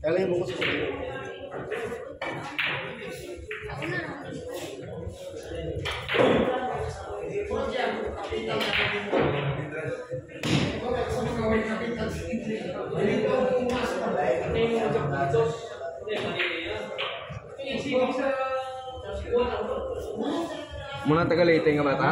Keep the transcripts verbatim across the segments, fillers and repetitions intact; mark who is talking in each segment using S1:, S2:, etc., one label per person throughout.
S1: Kailan yung bukas ko?
S2: Muna Tagalaytay nga bata?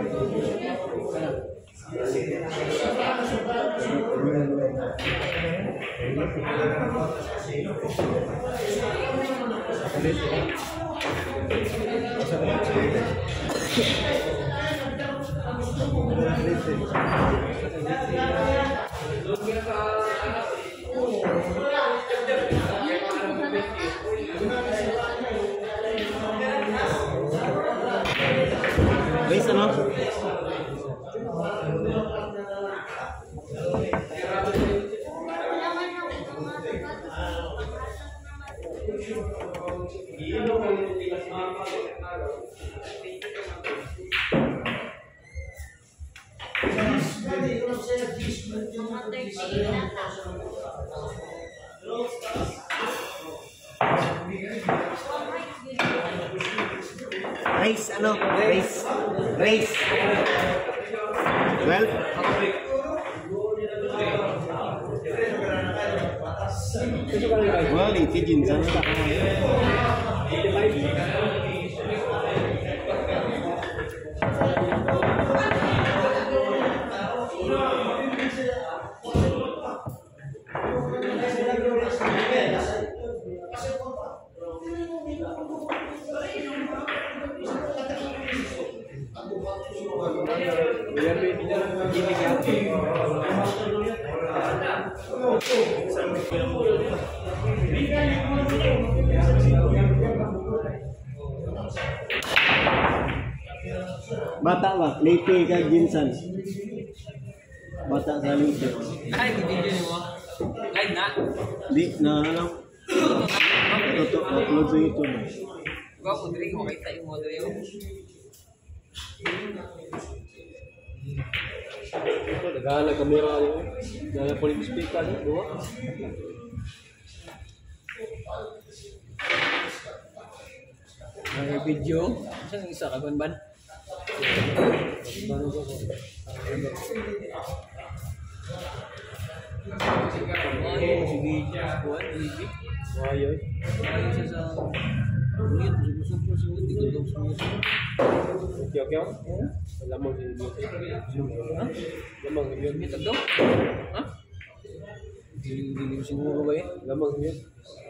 S1: Guys, ano? Race, ano? Race. Race. Well, well, itu jinsan. Bata ba? Late ka jinsan. Bata sa late.
S3: Ay, hindi yun mo. Live na?
S1: Di na alam. Ito, upload sa ito.
S3: Gua po, hindi ko makita yung model yun.
S4: Ito, naghahan ng kamera nyo. Naghahan po yung speaker nyo, diba?
S3: May video. Saan yung isa ka, Banban? Ay, sige. Buwan, baby.
S4: Ayun.
S3: Ay, siya sa... Ulit, sumusupos, sumusupos, hindi ko daw sumusupos.
S4: Okay, okay. Lamang si Biot.
S3: Ha?
S4: Lamang si Biot.
S3: Bitag daw? Ha? Hindi ko siguro ba eh?
S4: Lamang si Biot.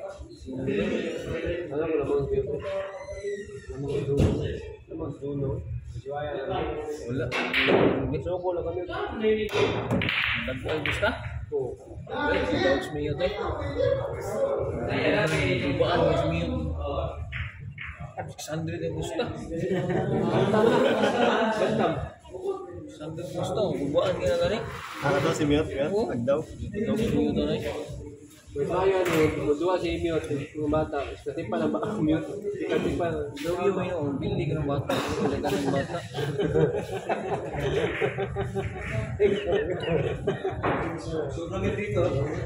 S4: Alam mo lamang si Biot. Lamang si Duno. Lamang si Duno.
S3: Wala.
S4: So ko lang kami.
S3: Dagpal gusta?
S4: Oo.
S3: Ay, si Dogs Mio tayo. Ibaan mo si Mio. six hundred yung gusta.
S4: Bantam.
S3: six hundred gusta. Ibaan ka na gani.
S1: Ano daw si Miot?
S3: Oo.
S1: Agdaw.
S3: Dogs Mio daw na eh.
S4: Saya ni dua si Miot yung bata. Kasi pa lang baka Miot. Kasi pa.
S3: Daw yung may noong bili ka ng bata. Wala ka ng bata.
S1: Sobrang dito.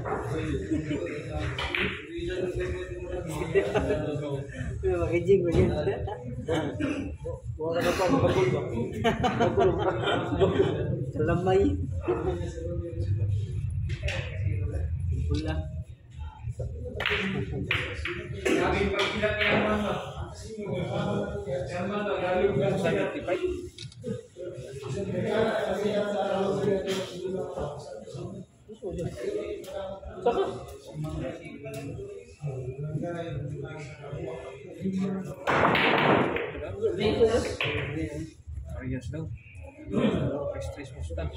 S5: Pero makijing mo yun.
S4: Wala na pa. Bagul ba? Bagul ba?
S5: Salamay. Pula.
S3: seventy-five.
S4: Saka.
S3: Arias daw. Stress mo sutan.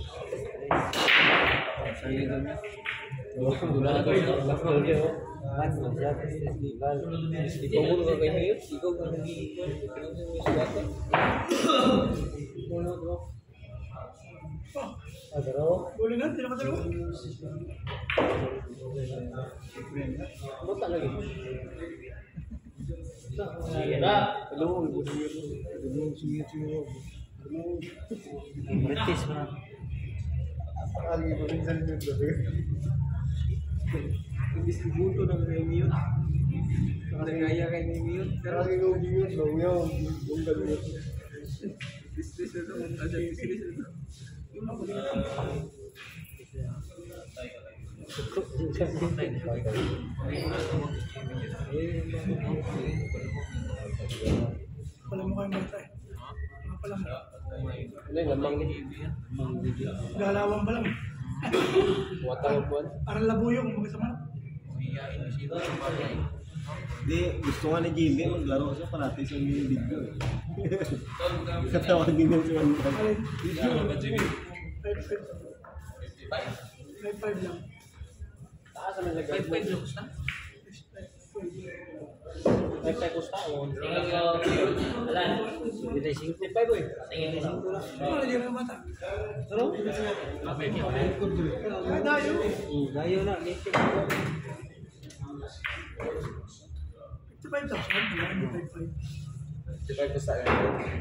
S3: Sali daw niya. Dula na daw siya.
S4: Bakal dia.
S5: Mas masya festival.
S3: Ikaw mo ka kay Mayor? Ikaw ka nag-pinansin mo sa bata?
S4: Ada raw.
S1: Boleh na, tidak masalah.
S4: Bota lagi.
S3: Iya.
S4: Hello, good evening. Hello, sini sini.
S5: British mo.
S1: Ali, boleh jadi juga.
S3: distributo ng Remion. Nakagaya kay Remion. Pero
S1: yung yun, no, yung yung gano'n.
S3: business na to. Ada business na to. Yung mga
S2: Pala mo kayo mata eh. Mga pala mo.
S4: Ano yung lamang
S2: Galawang pa lang.
S4: watang buwan?
S2: Parang labuyo kung magkasama na.
S1: Hindi, gusto nga ni Jimmy maglaro siya parati sa yung video. Katawag din yung siya.
S2: Alin? Five, five. Five, five lang.
S4: Taas naman sa
S3: five five looks na.
S4: Five five kusta o?
S5: Hindi sixty-five eh.
S2: Ano hindi mo mata?
S5: Ano?
S2: Ay, dayo.
S5: Dayo na.
S2: fifty-five thousand. Wala, hindi five five.
S4: Five kusta yan.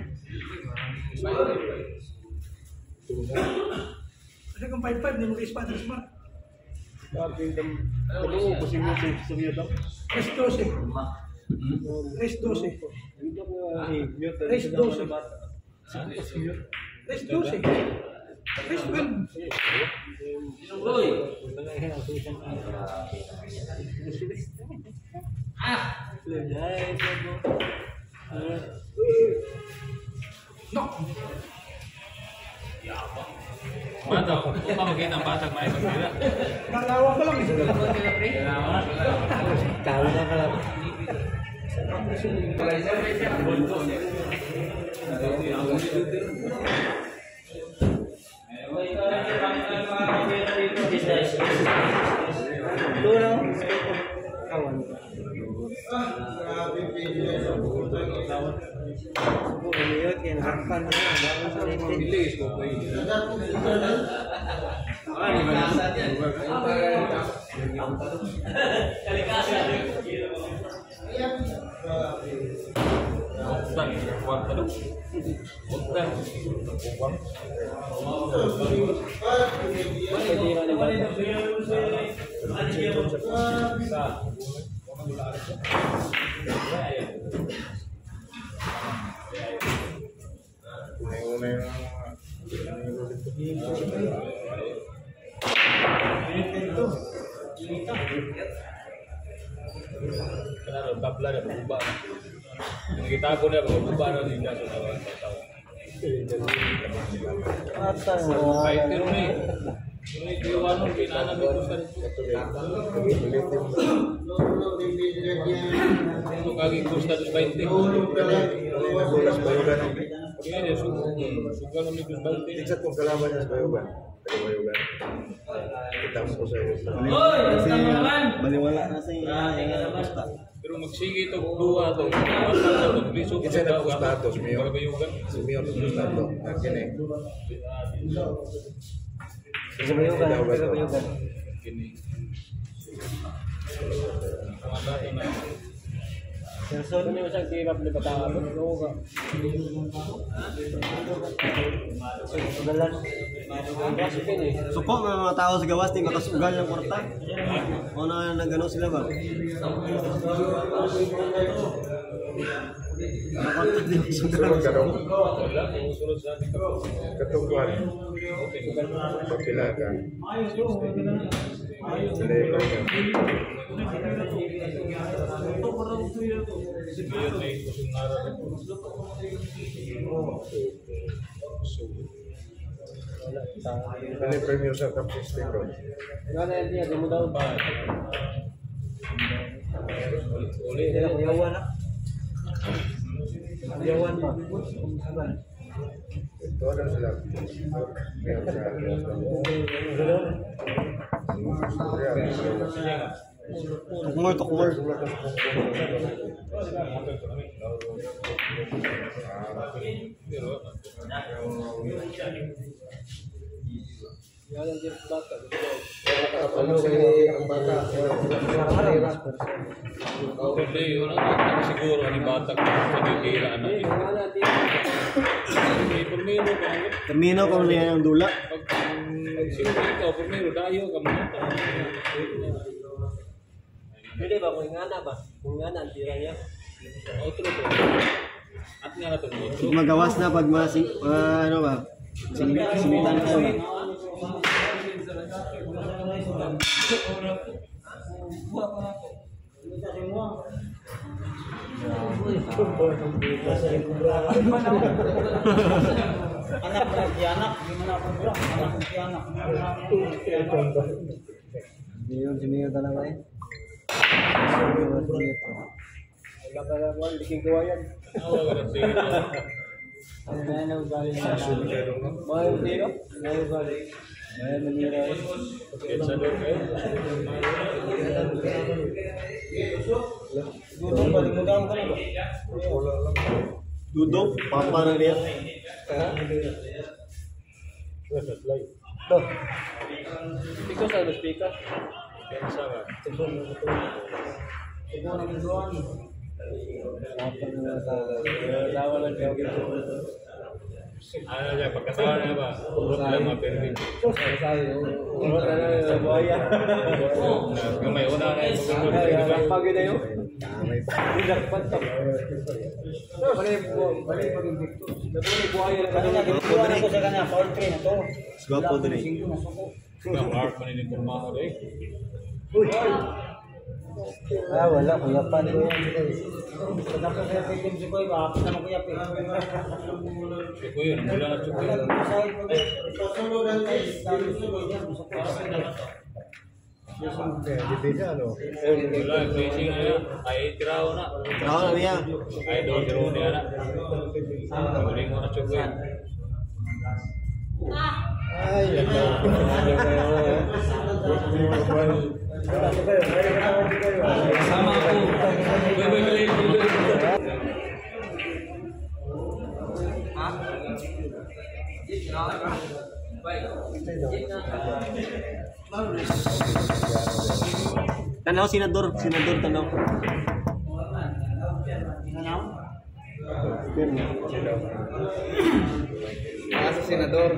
S2: Kasi kung five five, hindi mo kayo spot smart.
S1: Sabi ng ano mo kasi mo sa sabiyo daw.
S2: Res twelve. Res twelve.
S1: Hindi ko i-mute
S2: Res twelve. Res twelve. Res twelve. No.
S3: Bata, kung makikita ang batang may pagkira.
S2: Galawang pa lang eh.
S5: Kalo na ka lang. Ito na. Kawan. Ano yun? Kaya nakakpan na. Bawang sa lente.
S4: Bilis ko po yun.
S3: Kenapa tabla na berubah? Kita pun dah berubah na din daso na
S5: Ata
S3: Baik tu ni. Ini kewan ng pinana dito sa Ito kagi kusta dos veinte. Ini suka ng dos veinte.
S6: Tigsat kong kalaban niya sa Bayugan. Bayugan. Kita mo sa iyo.
S1: Kasi baliwala na sa iya basta.
S3: Pero magsige ito dua to. Ito piso
S6: Kinsa na po status miyo?
S3: Bayugan.
S6: Si Miyo to status. Kini.
S5: Sa bayugan, sa bayugan.
S3: Kini. Wala na.
S5: Person
S4: Ano yung isang kirap ni Bataan? Ano ka?
S5: Ugalan.
S4: Kasi pin eh.
S1: Suko may mga tao sa gawas di makasugal ng kwarta. O na nagano sila ba? Nakakita di masugal.
S6: Sulod ka daw.
S3: Wala, musulod sa ating
S6: Katungkuhan. Pagpila ka. Sila ka.
S3: Yun ay kusong nara.
S6: Ano yung premium sa top sixteen ko?
S4: Gana yan niya, di mo daw ba?
S3: Uli.
S5: Hindi na kuyawan na. Kuyawan pa.
S6: Ito ano sila? Meron sa
S1: Kumur to kumur.
S4: Yan ang James Bata.
S6: ano kasi ang bata?
S3: Kundi yun ang siguro ni bata ko sa dikira na
S4: Eh, nga natin.
S3: May permiro ka.
S1: Termino ko niya yung dula.
S3: Pag siguro ikaw, permiro dayo ka mga
S4: Pwede ba kung ingana ba? Kung ingana ang tira niya.
S3: Outro to. At nga na to. Outro.
S1: Magawas na pag masing, uh, ano ba? Sing, simitan ka ba?
S5: Anak na anak, di man ako bro. Anak na anak.
S1: Yun, si Mio talaga eh.
S4: Wala ka lang one, biking kawayan.
S3: Awa ka ng tingin.
S5: Ano galing na.
S4: Mahal yung tira?
S5: Ano galing. May manira.
S3: Kensa doon kayo.
S5: Dudong balik mo daw ka na ba?
S1: Dudong, papa na niya.
S4: Speaker sa speaker.
S3: Kensa ka.
S5: Ikaw na minduan.
S4: Lawa lang kayo.
S3: Ano niya, pagkatawa niya ba? Urot lang mga permit.
S4: Urot na lang yung buhaya.
S3: Oo, gamay una na yung pagkakaroon.
S4: Pag yun na yun. Dilakpan ka. Bali bali pag yung victor. Naguli buhaya na
S5: Kanina ginawa ko sa kanya foul three na to.
S1: Swapo din eh.
S5: Singko na suko.
S3: Mark man yung informado eh.
S5: Ah, wala kuya pa ko yan. Kada ko sa team si Koy ba? Apa na kuya pa.
S3: Si Kuya, mula na Chukoy. Wala, yung placing na yun. Ay, tiraw na.
S1: Tao na niya.
S3: Ay, doon, tiraw niya na. Muling mo na Chukoy. Sama ako. Wait, wait, wait, wait.
S1: Tanaw, senador. Senador, tanaw.
S6: Nasa senador.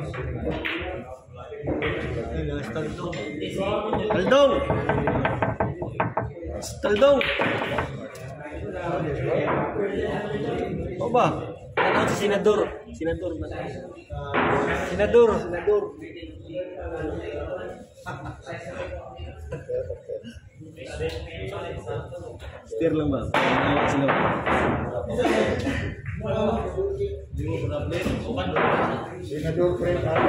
S1: Taldong! Taldong! O ba? Tanaw si senador. Senador na. Senador. Senador. Steer lang ba? Awak sila.
S6: Senador friend ako.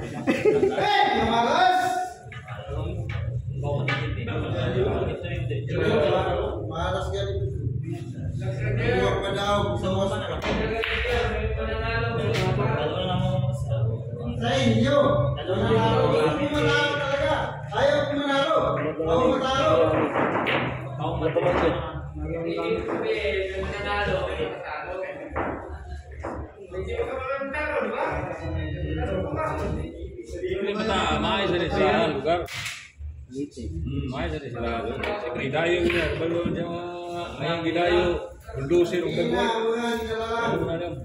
S6: Malas ka rin. Buwag pa daw. Sa inyo. Manalo. Hindi manalo talaga. Ayaw ko manalo. Ako manalo.
S4: Ako matulog.
S3: Hindi ba ta, maayos na sila lugar. Hmm, maayos na sila. Siyempre, dayo niya. Balon siya mga ngayong gidayo. Bulldozer ang gagawin. Ano na lang.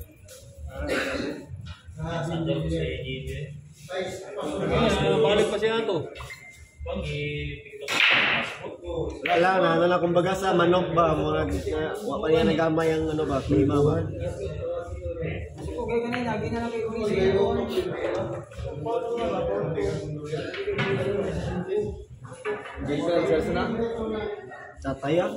S3: Ah, balik pa siya ito.
S1: Wala lang, na, ano lang, kumbaga sa manok ba, mga, na, wa pa niya nagamay ang ano ba, klima ba.
S5: Okay kanina, ginala kay Kuya.
S6: Jason, sales na.
S1: Tatay ah.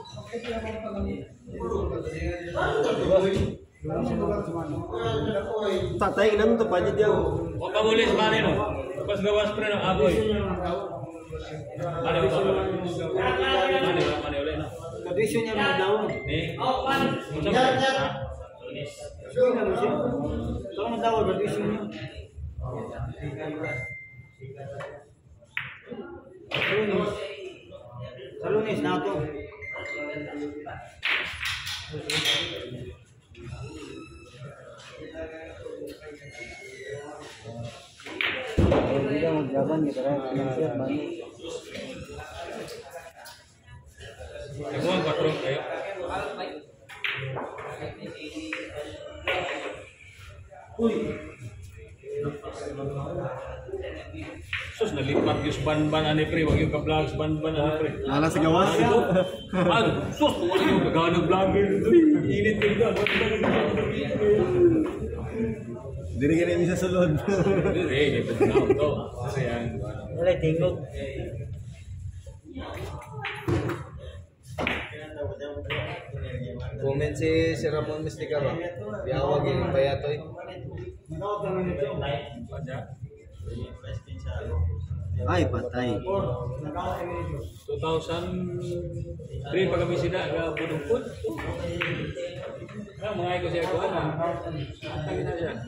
S1: Tatay, inan to pa niya.
S3: O pangulis, mani no? Pas gawas pre ng aboy. Mani ba? Mani ba? Mani ulit na.
S5: Tradisyon niya mga daw.
S3: Ni? Oh, mani.
S5: Ito ang daw, tradisyon niya. Salunis. Salunis na ito. Hindi ka maglaban, hindi ka maglaban.
S3: Ikaw ang patron kayo. Sus, nalipat yung ban-ban ani pre, wag yung ka-vlogs ban-ban ani pre.
S1: Wala sa gawas.
S3: Ito, ano, sus, wala yung naghahanap vlogger. Init ko yun.
S1: Diri ka na sa sulod.
S3: Hindi, ito na ito. Kasi yan.
S5: Wala, tingog.
S4: Comment si si Ramon Mystica ba? Biawag yung bayatoy.
S1: Ay, patay.
S3: two thousand three pag kami sila, aga punong-pun. Ah, mga iko siya ko na. Tagi na siya.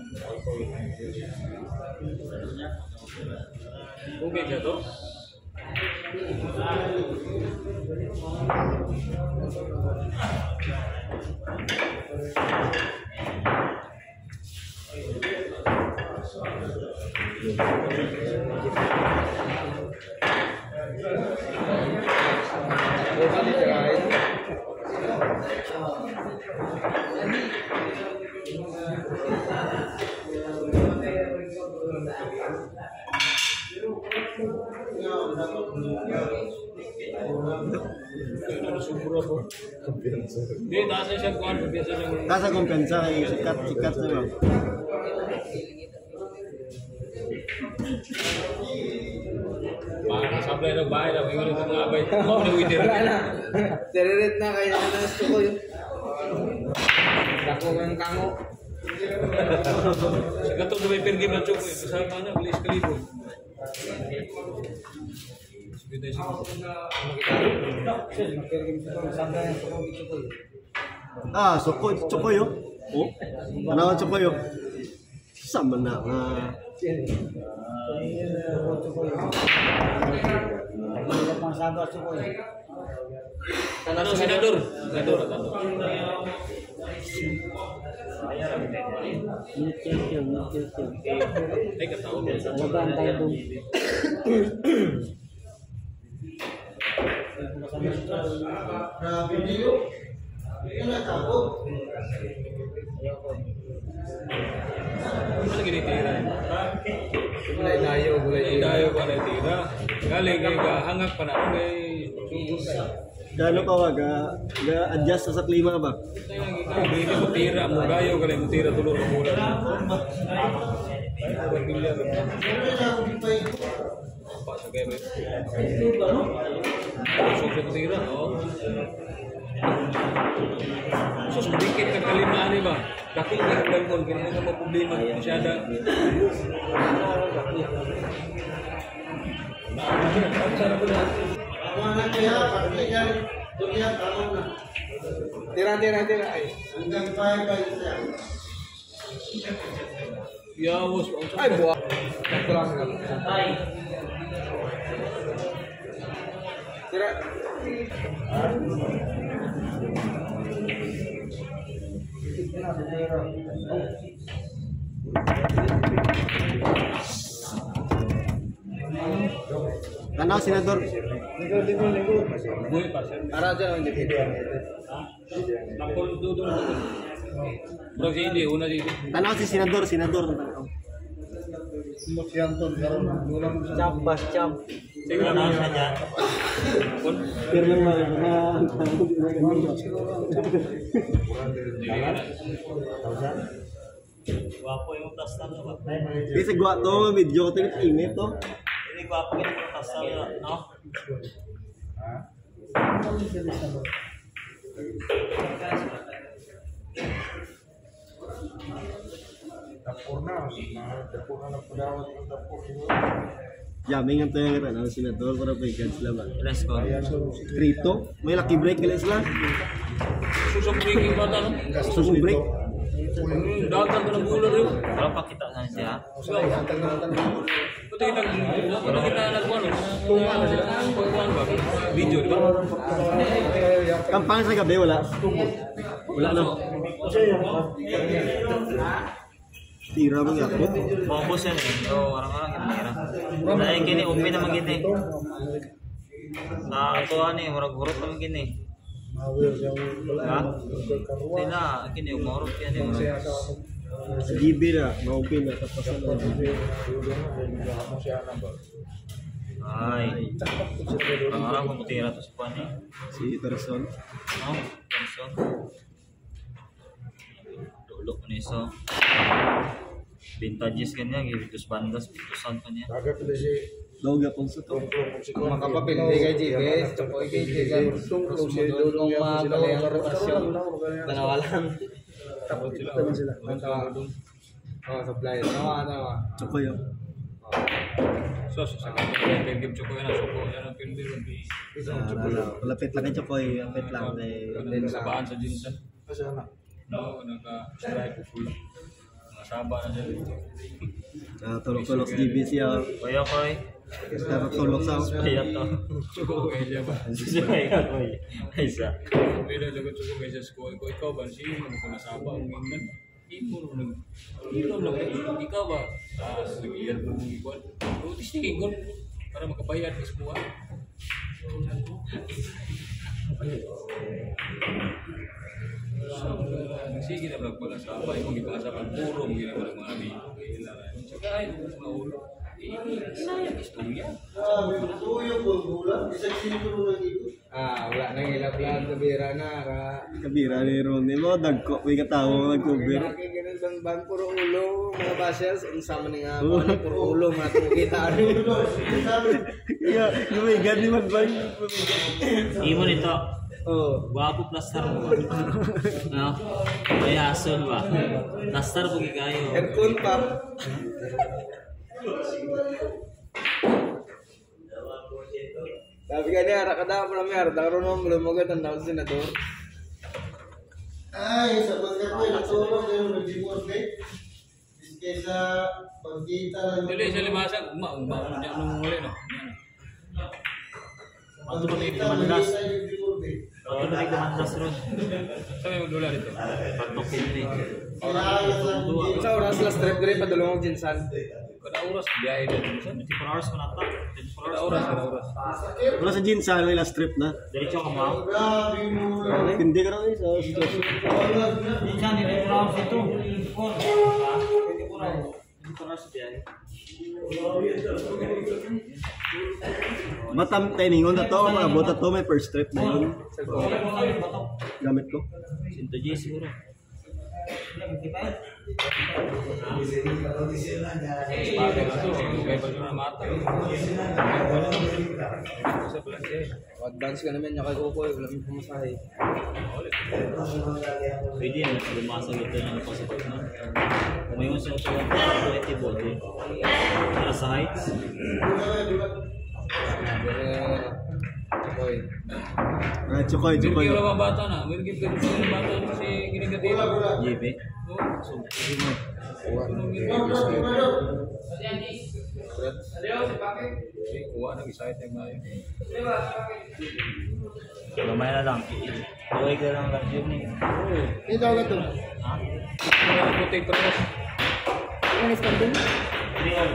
S3: Okay siya to. Hindi, taas na siya kuhan. Biasa siyang...
S1: Tasa kumpensa kay sikat sikat na ba.
S3: Mga sablay ng bahay na, mayroon itong abay. Mga na winner.
S4: Wala na. Teririt na kaya na nasto ko yun. Dako ng kango.
S3: Sa katong na may per-game ng Choco, kasama na, bilis kalibo. Sabitay siya.
S1: Ah, suko, suko yo. Oh, ano suko yo? Sama na nga.
S3: Tanong senador. Senador, tanong. Ay, kataon.
S6: Grabe niyo. Yan na kapot.
S3: Ano ginitira?
S4: Gulay dayo, gulay
S3: Ay, dayo ko na tira. Galing kay hangak pa na kay sugod ka.
S1: Gano ka wag ga adjust sa klima ba?
S3: Hindi mo tira mo gayo ka mo tira tulo ng bulan. Ay, pamilya ka. Apa sa gayo? Sugod ka tira, no? Sus, dikit ka kalimaan ba? Dako ka kalimaan, kaya ka problema masyada.
S6: Mana kaya pagbigyan dunia kamu na.
S4: Tira, tira, tira. Ay,
S6: Hanggang tayo kayo siya.
S3: Yawas,
S4: ay buwa. Ito lang lang. Tira.
S1: Tanaw senador.
S3: buhay pa sir.
S4: Ara dyan ang dito.
S3: Napol doon. Bro, si hindi, una dito.
S1: Tanaw si senador, senador.
S5: Champ, bas champ.
S3: Sige na na siya.
S1: Pero lang mga
S7: Guwapo yung tas na ba?
S1: Kasi gwa to medyo ko tinit init to.
S7: Ini guwapo yung tas na, no?
S1: Yaming ang tayo nga ng senador para pa ikan sila ba.
S7: Let's go.
S1: Krito, may lucky break kala sila.
S3: Susok breaking ba ito, no?
S1: Susong break.
S3: Dagan ka ng bulan rin.
S7: Kalau pakita na siya.
S3: Pati kita, ano kita nagkuhan, no? Pagkuhan ba? Video, di ba?
S1: Kampanya sa gabi wala. Wala na. Tira mo yapot.
S7: Focus yan eh. So, orang-orang kita kira. Dahil kini, umpi naman gini. Sa atuan eh, murag-hurot naman gini. Ha? Sila, kini, umurot yan eh.
S1: Sa G B na, maupin na tapos na.
S7: Ay. Orang-orang pemutira to si Juan eh.
S1: Si Person.
S7: No? Iso. Dulok na iso. Vintages kanya, gibitus bandas, bitusan pa niya.
S2: Agad pala si
S1: Dog yapon sa to.
S4: Ang makapapili kay J K, chokoy kay J K. Terus mudulong mapalay ang rotasyon. Tanawalan.
S2: tapos sila. Tapos sila.
S4: Oh, supplier. Tama, tama.
S1: Chokoy yun.
S3: So, sa kanila, game Chokoy na, Chokoy yan ang film din.
S1: Lapit lang kay Chokoy. Lapit lang.
S3: Ganun sa baan sa Jinsan.
S2: Kasi ano?
S3: No, naka-strike ko full. Masaba na dyan.
S1: Tulog-tulog sa G B C.
S7: Kuya Koy.
S1: Dapat tulog sa
S7: Kaya to.
S3: Chokoy siya ba?
S7: Kaya Koy. Isa.
S3: Pero lagot Chokoy siya sa Chokoy ko. Ikaw ba? Siya yung masaba ang ingnan. Ikaw lang. Ikaw lang. Ikaw ba? Tapos nag-iyan mo mong ikon. Notice niya ikon. Para makabayad ka semua. Sige na vlog pala sa abay kung ipakasapan puro mo gina mga mga amigo kailangan. Tsaka ay mga ulo. Sayang istorya.
S6: Tuyo po bulan, isang sino lang dito.
S4: Ah, wala nang ilap lang kabira na. Ra.
S1: Kabira ni Ronnie mo. Dagko. May katawa nag-cover.
S4: Kaya ganun bang bang puro ulo mga basers. Ang sama ni nga ako. Puro ulo mga tumukita.
S1: Kaya lumigan ni Magbang.
S7: Imo nito.
S4: Oh.
S7: Guwapo plaster mo. No? May hasol ba? Plaster po kayo.
S4: Aircon pa. Sabi ka niya, rakada mo namin, harap mo belum magod ang daw senador.
S6: Ay, sa bangka ko, natulog kayo nag-dimos eh. Kaysa pagkita lang.
S3: Dili sa limasag, uma-uma niya nung muli no.
S7: Ano ba may demandas? Oo, may demandas ron.
S3: Sabi mo dolar ito.
S7: Pagtokin ni.
S4: Sa oras last trip diri padulong og jinsan.
S3: Kada oras biyahe din.
S7: twenty-four hours ko na ta. twenty-four
S3: Kada
S7: hours.
S3: oras, kada oras.
S1: Wala sa Jinsan. May last trip na.
S7: Diretso ka mo.
S6: Grabe mo.
S1: Hindi ka rin sa stress.
S7: Diyan, twenty-four hours ito. twenty-four. twenty-four hours. twenty-four hours biyahe.
S1: Matam timingon na to. Mga bota to. May first trip na yun. Gamit ko.
S7: Sinto J siguro.
S3: Bagay na to. Kaya pa siya na mata. Sa plan eh.
S4: Advance ka naman niya kay Kukoy, wala mo pumasahe.
S7: Pwede yan. Lumasag ito ng pasaport na. Kung may unsong suwag na twenty bote. Para sa heights.
S4: Kukoy.
S1: Ah, Chokoy,
S3: Pero
S1: Chokoy.
S3: kaya mga bata na. Meron kaya pwede sa mga bata na si ginigatila.
S7: J B.
S3: So, kuha na gisahit yung mga yun.
S7: Lumay na lang. Tuwag na lang lang yun eh.
S6: Ito ka to.
S7: Ha?
S3: Kaya ang puti pares.
S7: Three all.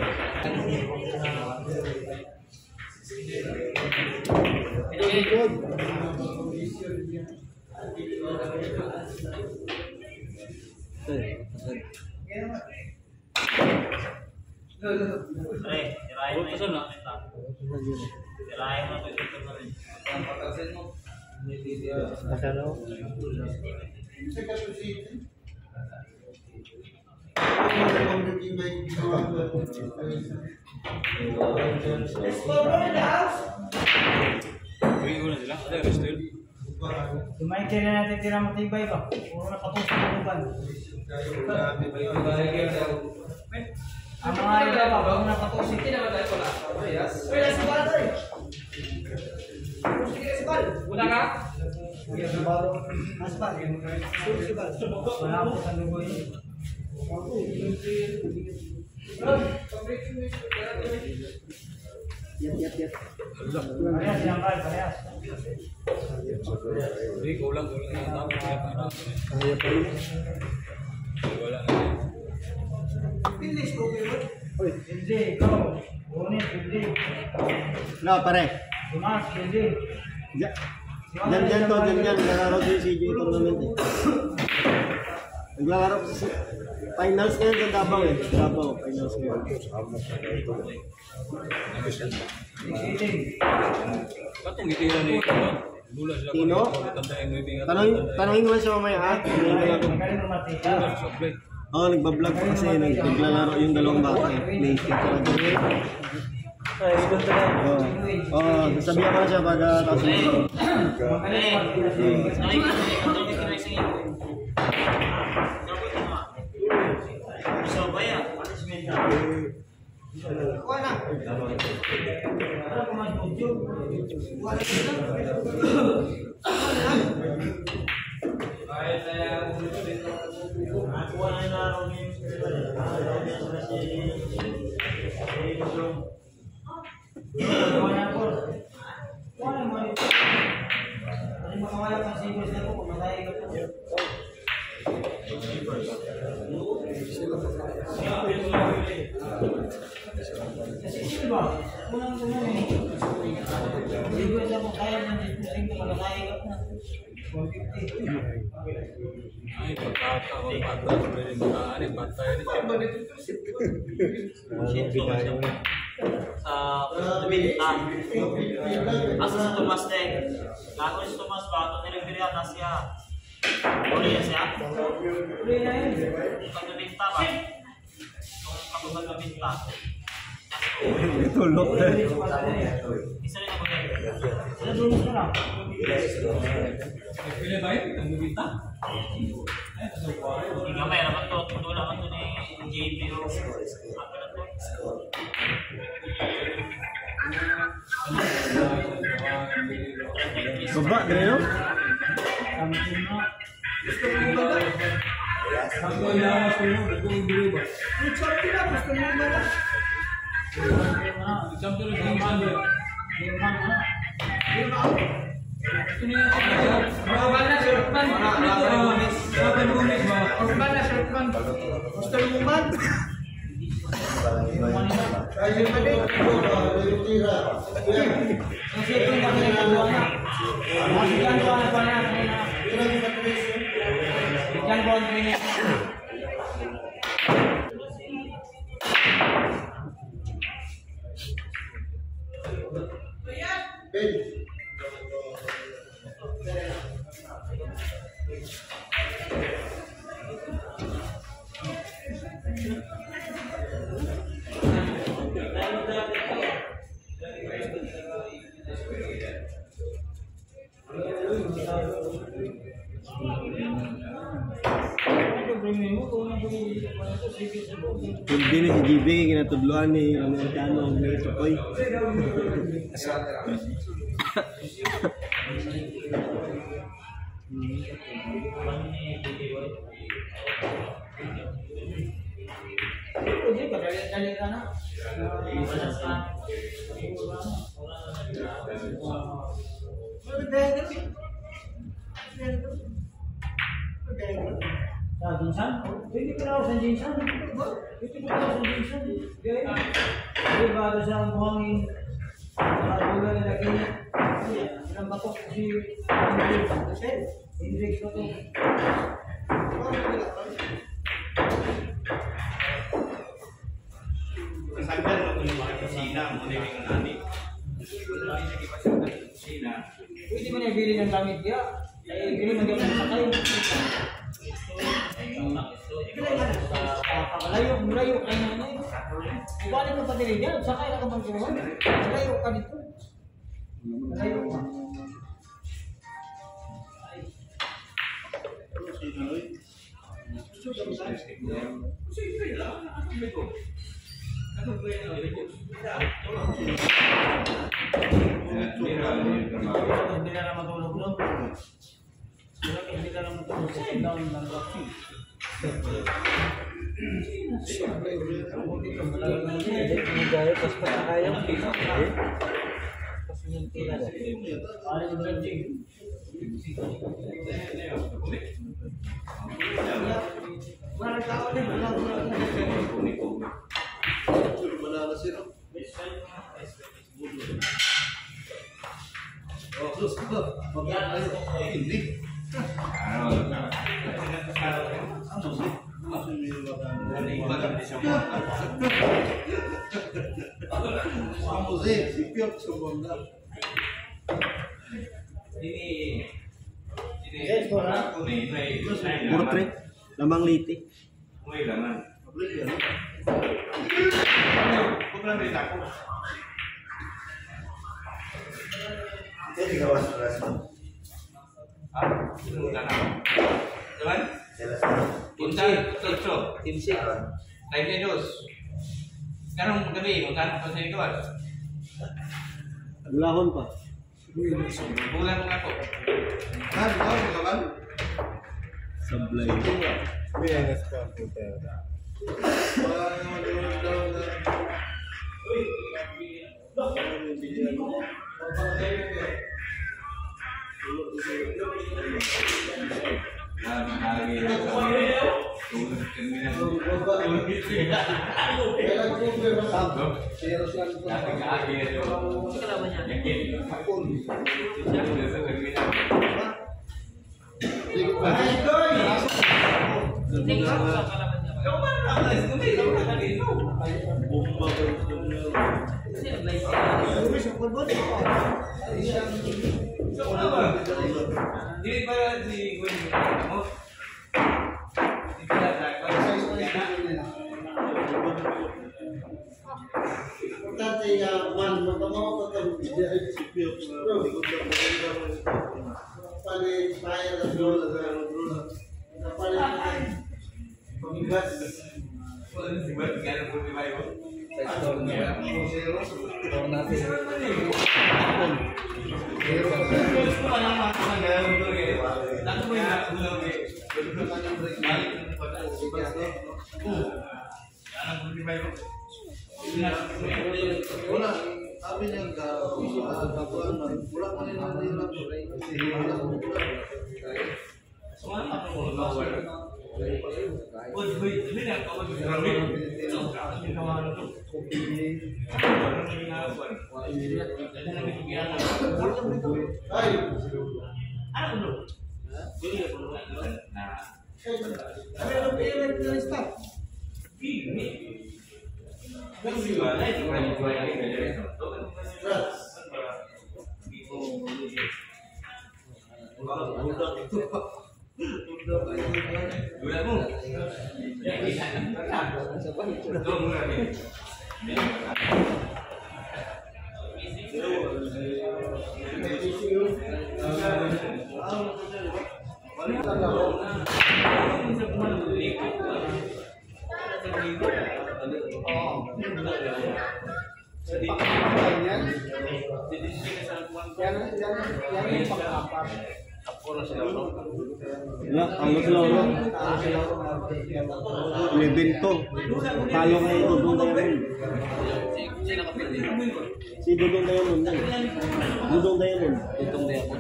S7: Pre, tirahin mo
S3: Pasan na.
S7: Tirahin mo ito ito namin.
S5: Kasano?
S3: Bring ko na sila. Ada resto yun.
S5: Kumain kaya natin tira matibay ba? Puro na patos sa buban. Ang mga iba ba? Bago na patos. Hindi naman tayo pala. Pwede sa bala tayo. Sige sa bala. Una ka? Mas ba? Wala po sa lugoy. Parehas silang kal, parehas.
S3: Hindi, kulang, kulang na. Tapos kaya pa na. Wala na.
S5: Hindi, ikaw. Unit, hindi.
S1: No, pare.
S5: Tumas, hindi.
S1: Diyan, diyan, diyan to. Diyan, diyan. Nalaro din si J tournament eh. Naglalaro ko sa finals ngayon sa Davao eh. Davao, finals ngayon.
S3: Katong gitira ni Tino. Lula sila
S1: Tino?
S3: tanda yung movie nga.
S1: Tanong, tanongin mo siya mamaya ha. Tanongin ko lang kung-
S3: Lula sa play.
S1: Oo, nagbablog pa kasi nag- naglalaro yung dalawang bata eh. Play stick ka lang.
S5: Ay, idol talaga.
S1: Oo, oo, sasabihan ko na siya pag uh, tapos
S7: Eh, sanay ko na ikaw din kinay sa iyo. Dapat mo. Gusto ba yan?
S6: Kuha na.
S3: Ay, pagkata ko, bata ko rin yung mga ani, bata yun.
S7: Sa Binta. Asa sa Tomas Dek. Lago si Tomas ba? Ito nilagpilihan na siya. Uli yan siya? Pag Binta ba? Kung kapag Binta.
S1: tulog na.
S7: Isa rin ako din.
S3: Pili ba yun? Ang bibita?
S7: Hindi nga may naman to. Tulo naman to ni J P O. Ako na to.
S1: Baba, gano'n no?
S3: Ako yung lawas ko yun, ako yung bilo ba? Example ng game man ba? Ito na yung Urban na shortman. Urban Lunes ba? Urban na shortman.
S6: Gusto mo man? Ay, yung mali. Yung tira.
S5: Kasi ito yung kami nagagawa na. Kasi yan ko na pa na. Yan ko ang pinag-
S6: Ben.
S1: Hindi na si G B, kinatudluan ni Amerikano ang may tukoy.
S5: Hindi, kadali-dali ka na. Sa Jinsan? Hindi ko na ako sa Jinsan. Hindi ko na ako sa Jinsan. Hindi ba ito sa buhangin? Pagkula na lagi. Ilang batok si Hendrix. Hendrix ko ito.
S8: Kasanggan mo yung mga kusina, mo na yung nani.
S5: Pwede mo na ibili ng gamit niya. Eh, ibili mo ng sakay. Malayo, malayo kayo na ano eh. Ibalik mo pa din yan, sakay na ka bang gawin. Malayo ka dito. Malayo ka. Hindi na naman matulog doon. Hindi na naman matulog sa down ng vaccine. Tapos pa kayang tapos yung tira ano yung dredging marang tao din
S6: Manala sila. Oh, terus kita. Hindi.
S1: Purtre, lambang liti.
S4: Tim C. Lainnya dos. Sekarang kami makan pasal itu ada.
S1: Bulahon pa.
S4: Bulan mengaku.
S6: Kan, kau kawan?
S1: Sablay.
S4: Jadi pada di kamu
S6: Tadi yang man, mau ketemu dia sipil. Paling saya dulu, paling pemibas.
S4: paling dibuat dengan putih bayu.
S6: Tapi yang enggak pulang
S1: Ya, kalau selalu lebento, kalau na ito doon tayo. Si Dudong Diamond, Dudong Diamond, Dudong Diamond.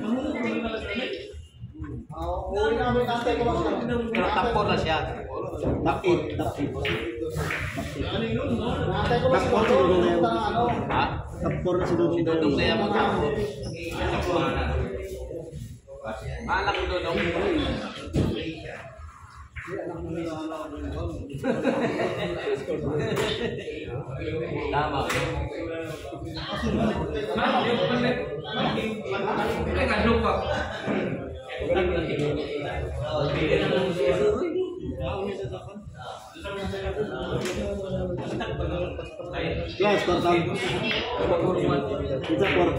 S4: Tapor na siya.
S1: Takit, takit. Tapor si Dudong Diamond. Tapor si Dudong Diamond.
S4: Anak ko doon. Tama.
S1: Kelas total. Kita por.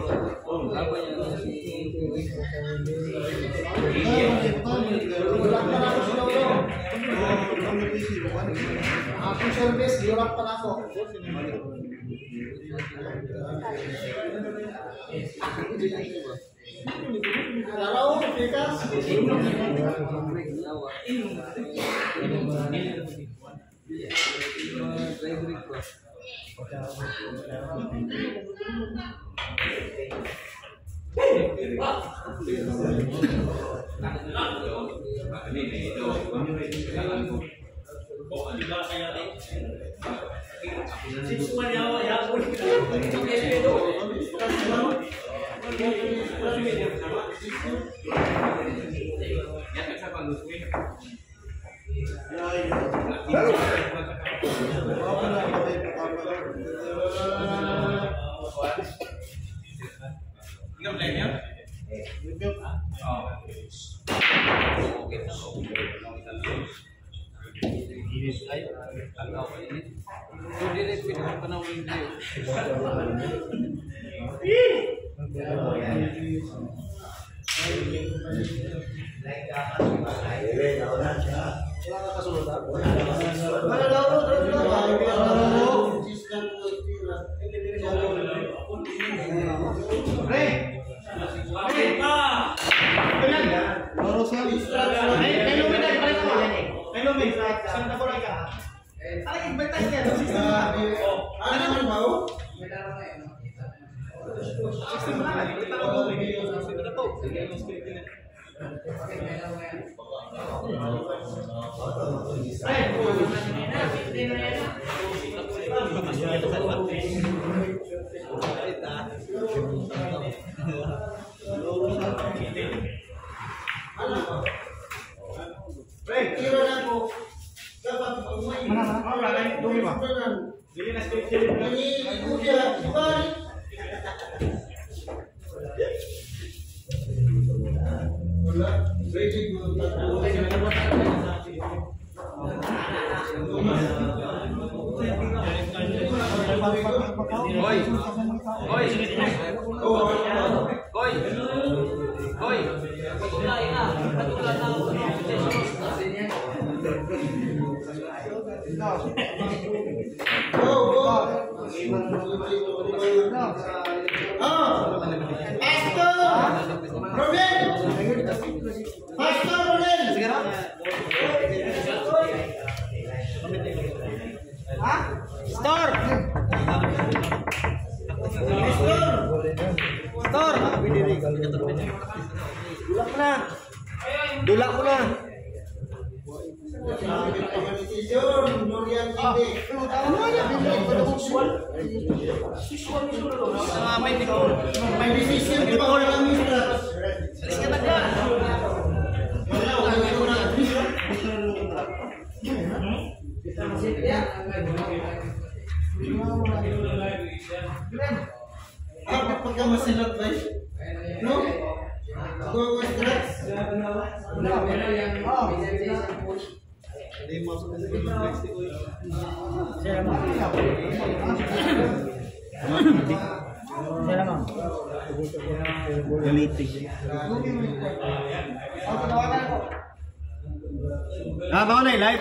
S6: Aku service di orang penako. Kalau bekas
S1: Ah, baka na live.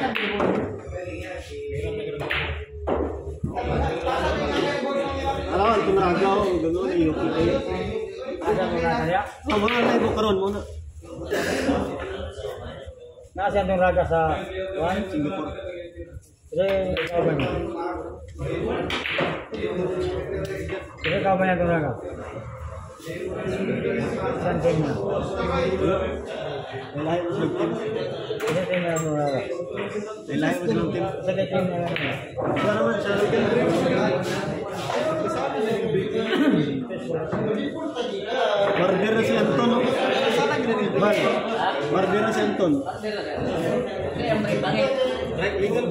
S1: Alam mo, tumagaw, gano'n, iyok na kayo. Ah, muna live ko karon muna.
S5: Nasaan itong raga sa Juan?
S1: Singapore.
S5: Kasi ikaw ba niya? Kasi ikaw ba niya itong raga? Saan team na?
S1: Lahi mo silang team.
S5: Kasi team na itong raga?
S1: Lahi mo silang team.
S5: Kasi team na raga?
S1: Wala naman siya. Barber na si Anton. Bar. Barber na si Anton. Right legal.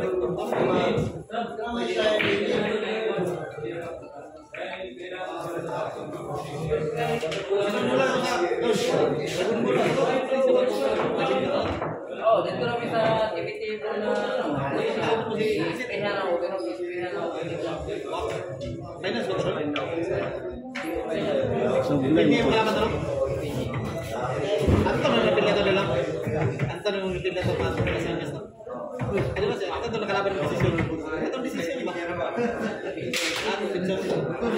S9: Oh, dito kami sa T V T po na isipihan ako, pero isipihan ako.
S8: Finance ba ito?
S1: So, bulay mo.
S8: Anto na napil na ito nila? Anto na yung napil na ito pasok na siya nito? Ano ba siya? Anto na kalaban ng desisyon? Itong desisyon niya ba? Ano desisyon?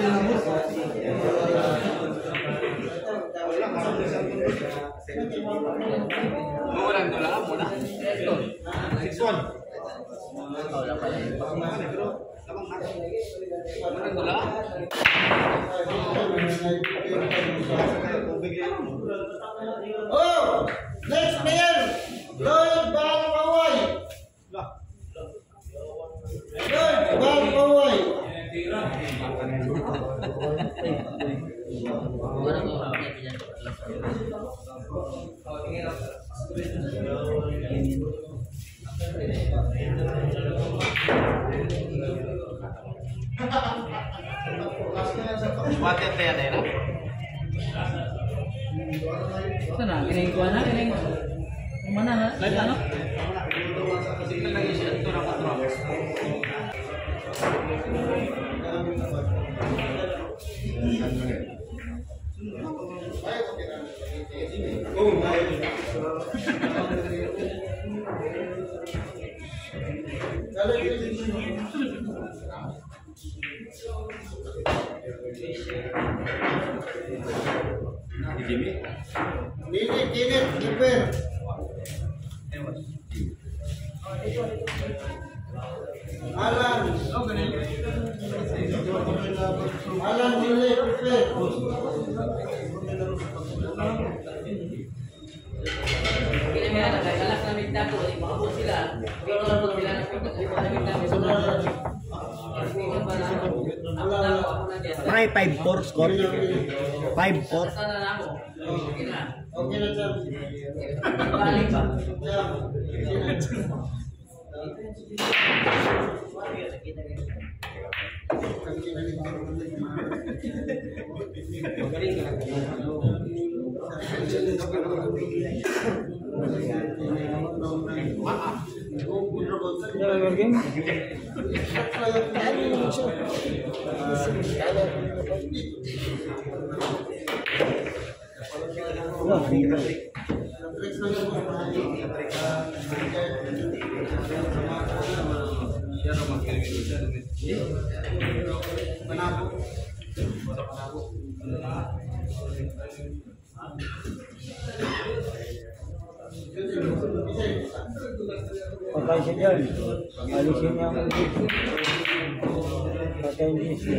S3: Mawalan doon lang muna.
S8: six one.
S3: Mawalan doon lang.
S6: Oh, next player, Lloyd Balpaway. Lloyd Balpaway.
S9: Wala ko, hindi pinag-
S8: ya daerah.
S9: Sana, kining kuha na, kining. Yung mana na? Live ano?
S8: Lagi siya ito na patro.
S6: Dinit, dinit, keeper. Alan. Alan dinit, keeper.
S9: Kini may anak, ay alas na minta ko, ay makapos sila. Pero lang po sila, nakita mo sila.
S1: May five four score. five four.
S9: Sana na ako. Okay na.
S6: Okay na, sir.
S9: Balik ba?
S5: Patay siya dyan. Alisin niya ang ulit. Patay niya siya.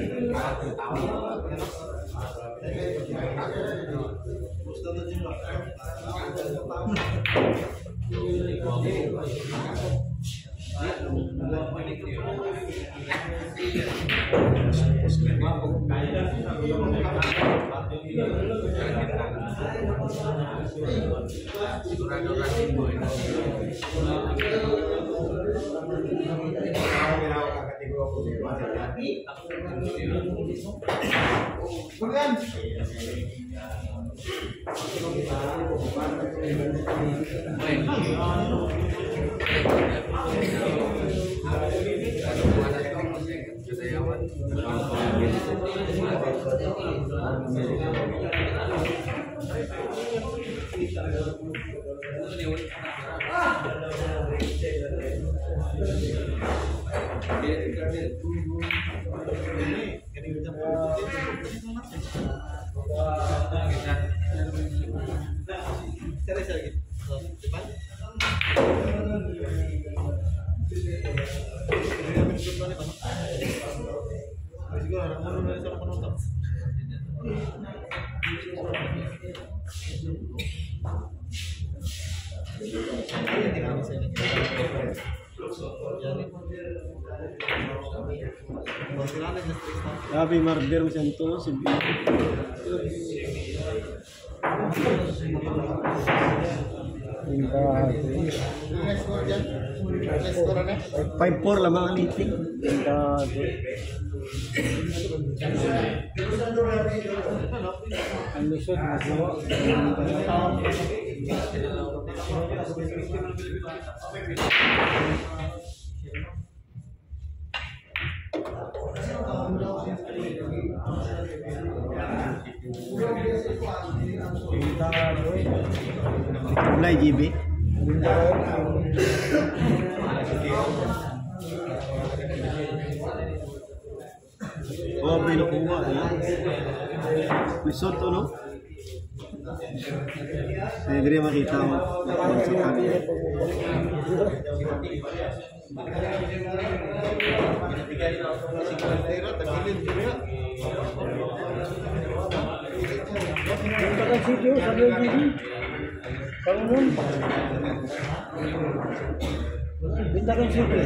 S1: Sabi murder mo siya ito, si B. five four lamang ang liting. Ang lusot, magawa. Mulai G B. Oh, binukuha ya. Lisod to no? Saya diri makita mo.
S5: Bintakan sitio, sabi ang G B. Pangunan. Bintakan sitio.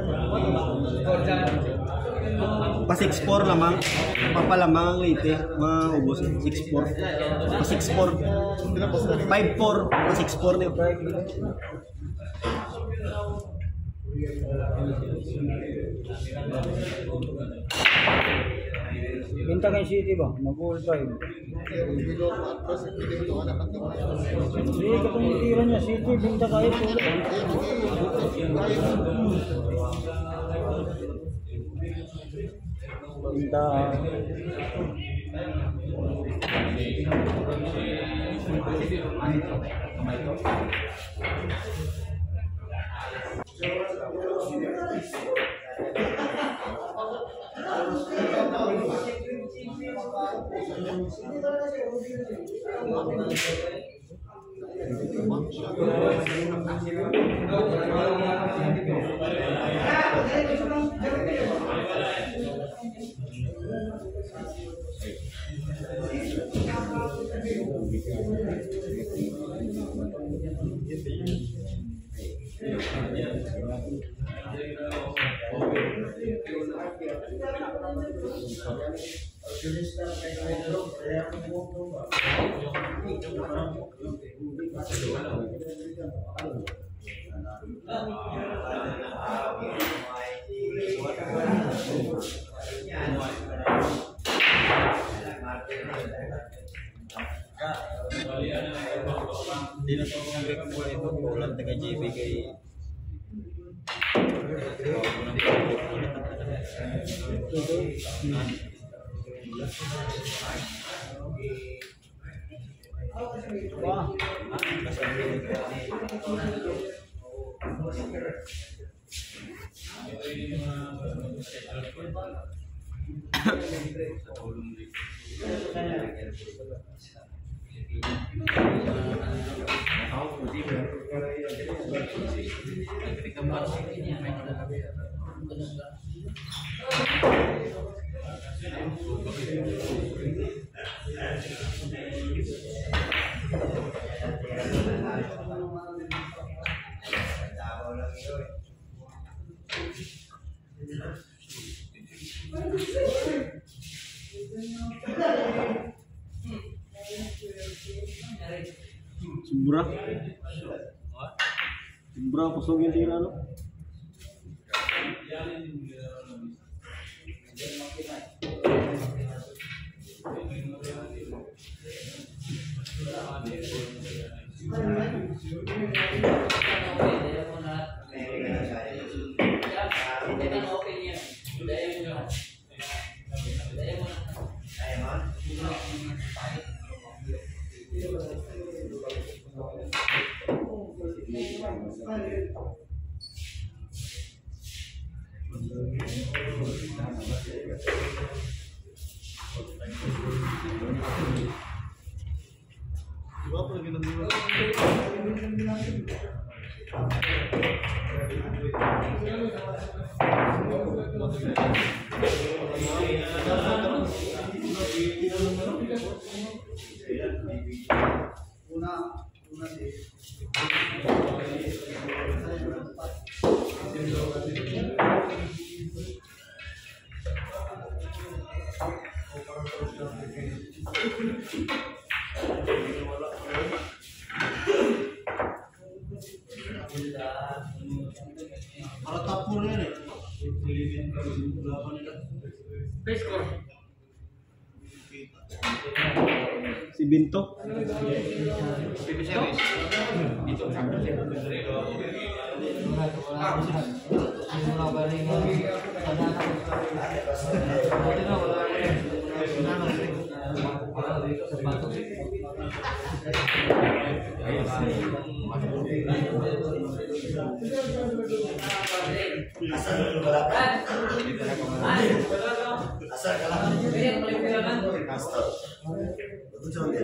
S1: Pa six four lamang, papalamang ang lite, maubos six four. Pa six four. five four, pa six four niyo.
S5: Binta kay City ba? Mag-all five. Hindi, katong tira niya. City, binta kayo. Binta.
S8: Hindi na ito mga break mo ito, ulan taga J B kay
S1: Sumbura. Sumbura kosong yung tira no.
S6: Para tapo na yan eh.
S9: Base score.
S1: Si Binto.
S6: Asal kalah. Master. Betul saja.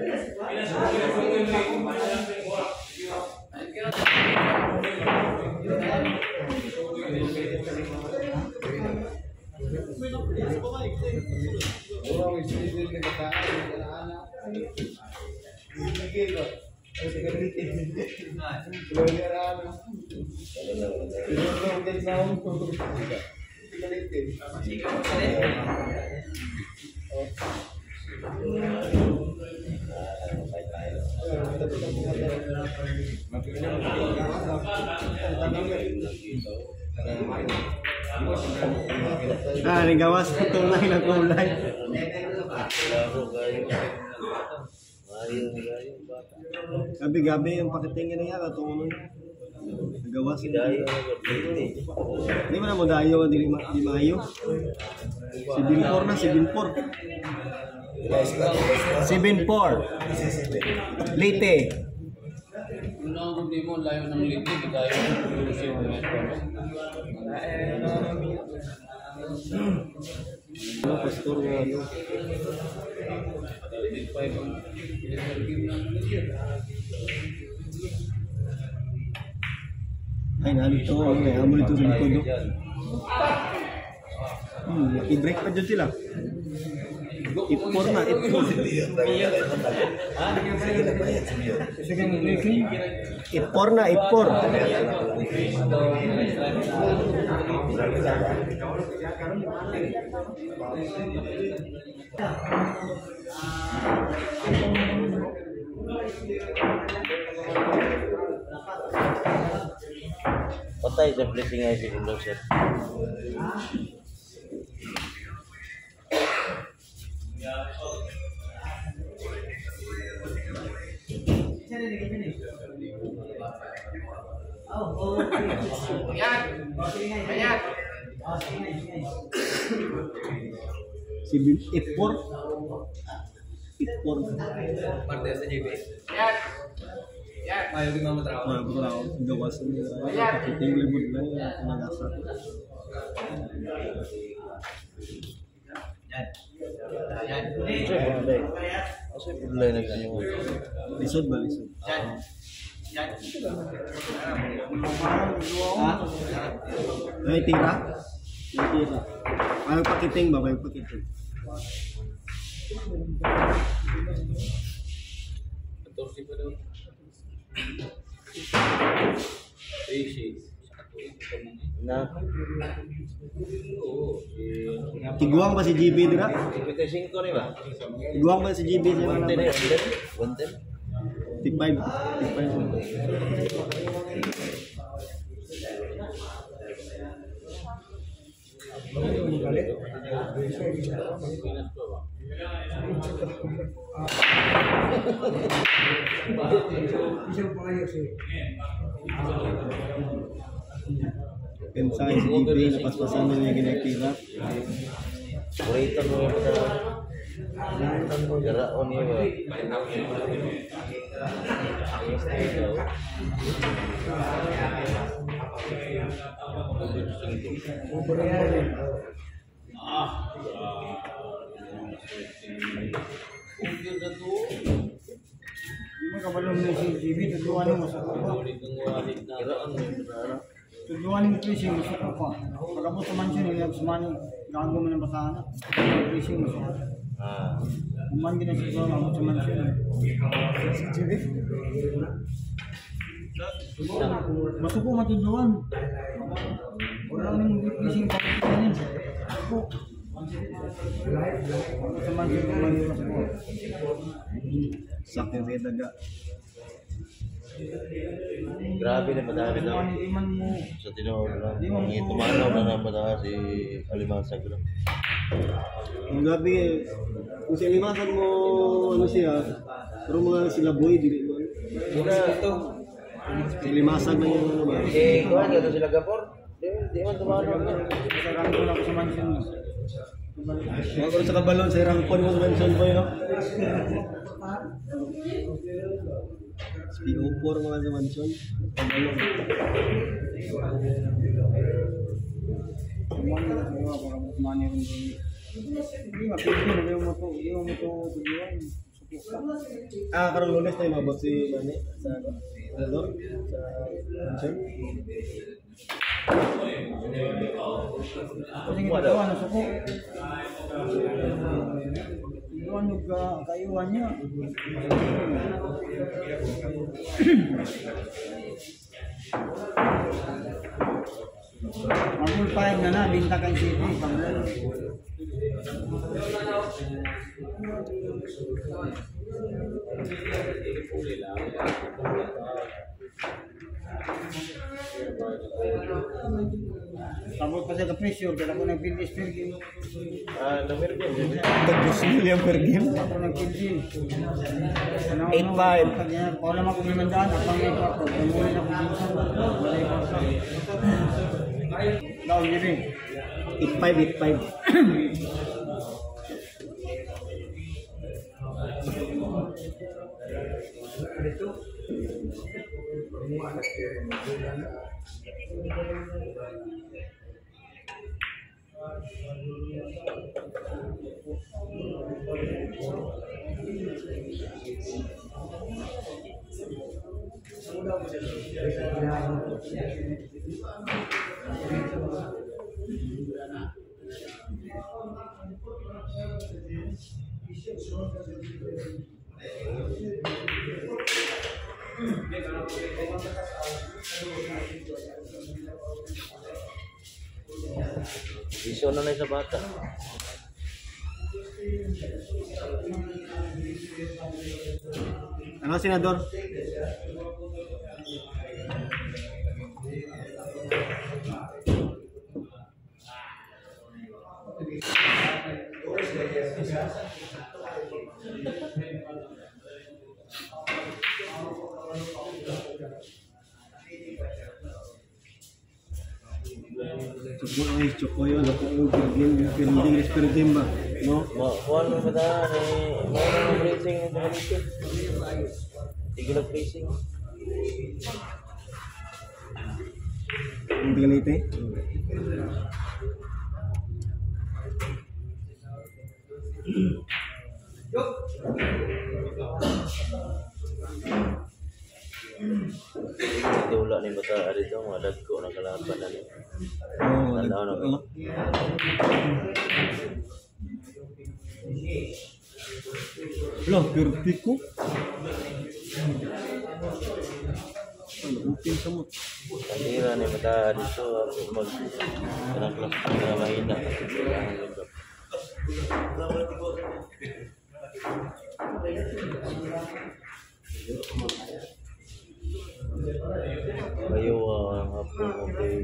S4: Orang istri kita tak anak-anak. Mikir kok. Kita
S1: Ah, ning gawas tunay na kulay. Gabi-gabi yung pakitingin na yan, katulong gawas. Hindi mo na mo dayo, di mayo. seven four na, seven four. seven four. Lite.
S9: Una ang problema, layo ng liti, di tayo produce yung
S1: Ano, pastor nga ano? Ay, nalito ko. May amo nito sa likod. Hmm, i-break pa dyan sila. Ipor na, ipor. Ipor na, ipor.
S10: Patay sa blessing ay si Indong Sir.
S1: Si Ipor. Ipor.
S8: Parte sa J B.
S1: Ayaw din mga matrawa. Ayaw din ako. Gawas niya. Pakiting libod lang yung nagasa.
S10: Yan. Yan. Kasi pudlay na ganyan.
S1: Lisod ba? Lisod?
S10: Yan. Yan.
S1: Ay, tira? Ay, tira. Ayaw pakiting ba? Ayaw pakiting.
S9: fourteen pa daw.
S10: Na.
S1: Tiguang ba si G B dira?
S10: fifty-five ni ba?
S1: Tiguang ba si G B sa
S10: one ten eh. one ten.
S1: fifty-five. fifty-five. Pensahe si G B, napaspasan na niya ginagtira.
S10: Operator mo yung pata. Jaraon niya ba?
S5: Kabalong na si G B, tutuan mo sa kupa. Tutuan mo fishing sa kupa. Pagkabot sa mansion, yung sumani, gago mo ng basahan. Fishing mo sa kupa.
S10: Ah.
S5: Uman din na si Kupa, mabot sa mansion. Si G B. Masuko matuduan. Wala nang fishing pa kanin. Suko. Sa mansion, uman din na sa kupa.
S1: Sakit sa daga.
S10: Grabe na madami na.
S5: Iman mo.
S10: Sa tinood lang. Ang tumanaw na na madami si Alimasag lang.
S1: Ang gabi, kung si Alimasag mo, ano siya, pero mga sila boy, dili mo. Si Alimasag na yung ano ba?
S10: Eh, kuhan ka sila Gapor? Di, di man tumanaw na.
S5: Sarang ko lang sa mansion mo.
S1: Mga ko sa kabalon, sa rangpon mo sa mansion boy, no? Speak upor mga sa mansion. Kabalon.
S5: Uman din na sa kupa, pagkabot mani rin din. Hindi nga, pwede na yung moto, yung moto tuduan.
S1: Ah, karong Lunes tayo mabot si Mani sa Salvador, sa mansion.
S5: Kasi nga tuduan na suko. Tuduan yung kaiwan niya. Magul five na na, binta kay City, panggal. Tapos pa siya ka-pressure, kaya ako nag-finish per game.
S10: Ah, number ko.
S1: Tapos million per game.
S5: Ako nag-finish.
S1: eight five.
S5: Kaya naman kung limandaan, at pang ito ako, pamuli na kung minsan. Wala yung pasa. Down yun eh.
S1: eight five, eight five.
S10: Iso na na sa bata.
S1: Ano, Senador? Cukup ay cukup yo nak game pending experience ba, no?
S10: Mo, kuan mo ba ni mo na racing ng dito. Tigil racing.
S1: Ang galite.
S10: Hindi wala ni bata dito, madag ko na kalaban na ni.
S1: Oh,
S10: Tanda na ko.
S1: Lo, vertigo. Ano, upin sa mo.
S10: Kanira ni bata dito ako mag kanang kelas na mahina. Kayo ang hapon mo kay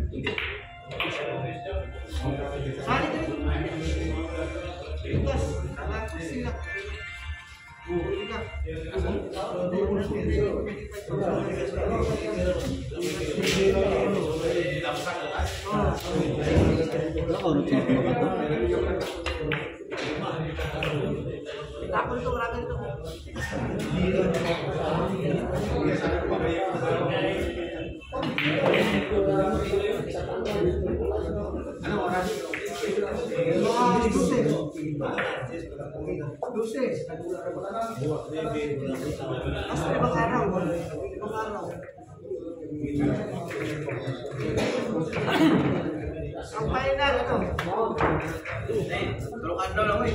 S5: Sampai na ito. Tulungan daw lang eh.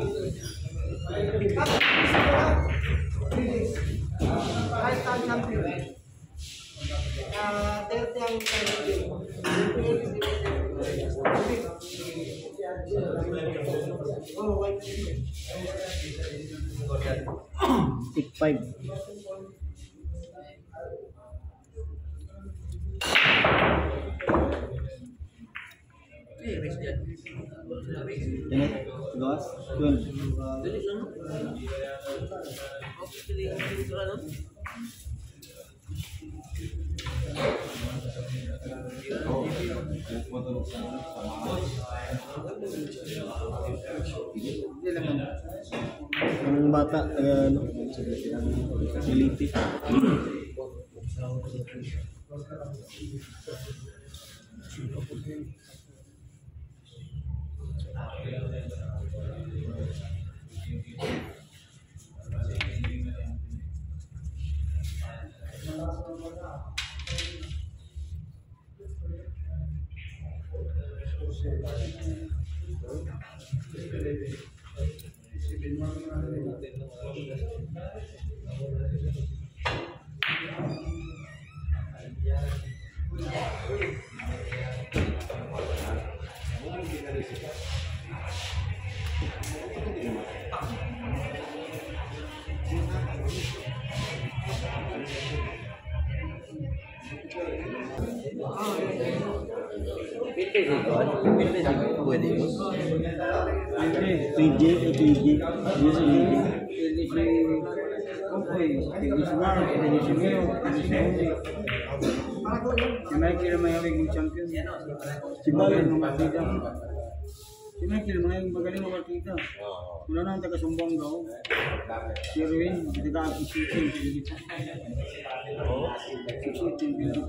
S5: Right hand champion. Ah, thirty ang oh, white.
S1: Six five. Ini luas, twelve. Ang bata, uh, ano, facility.
S10: Pilih sih kawan, pilih sih buat itu.
S1: P J eh P J dia sendiri.
S5: Pilih si Kokoy, pilih si Mar, pilih si Mio, pilih si Henry. Si Michael mayawig ng champion. Si Balen ng partida. Si Michael mayawig magaling ng partida. Wala na ang taga-sumbong daw. Si Ruin, taga-Asitin. Asitin, pilih.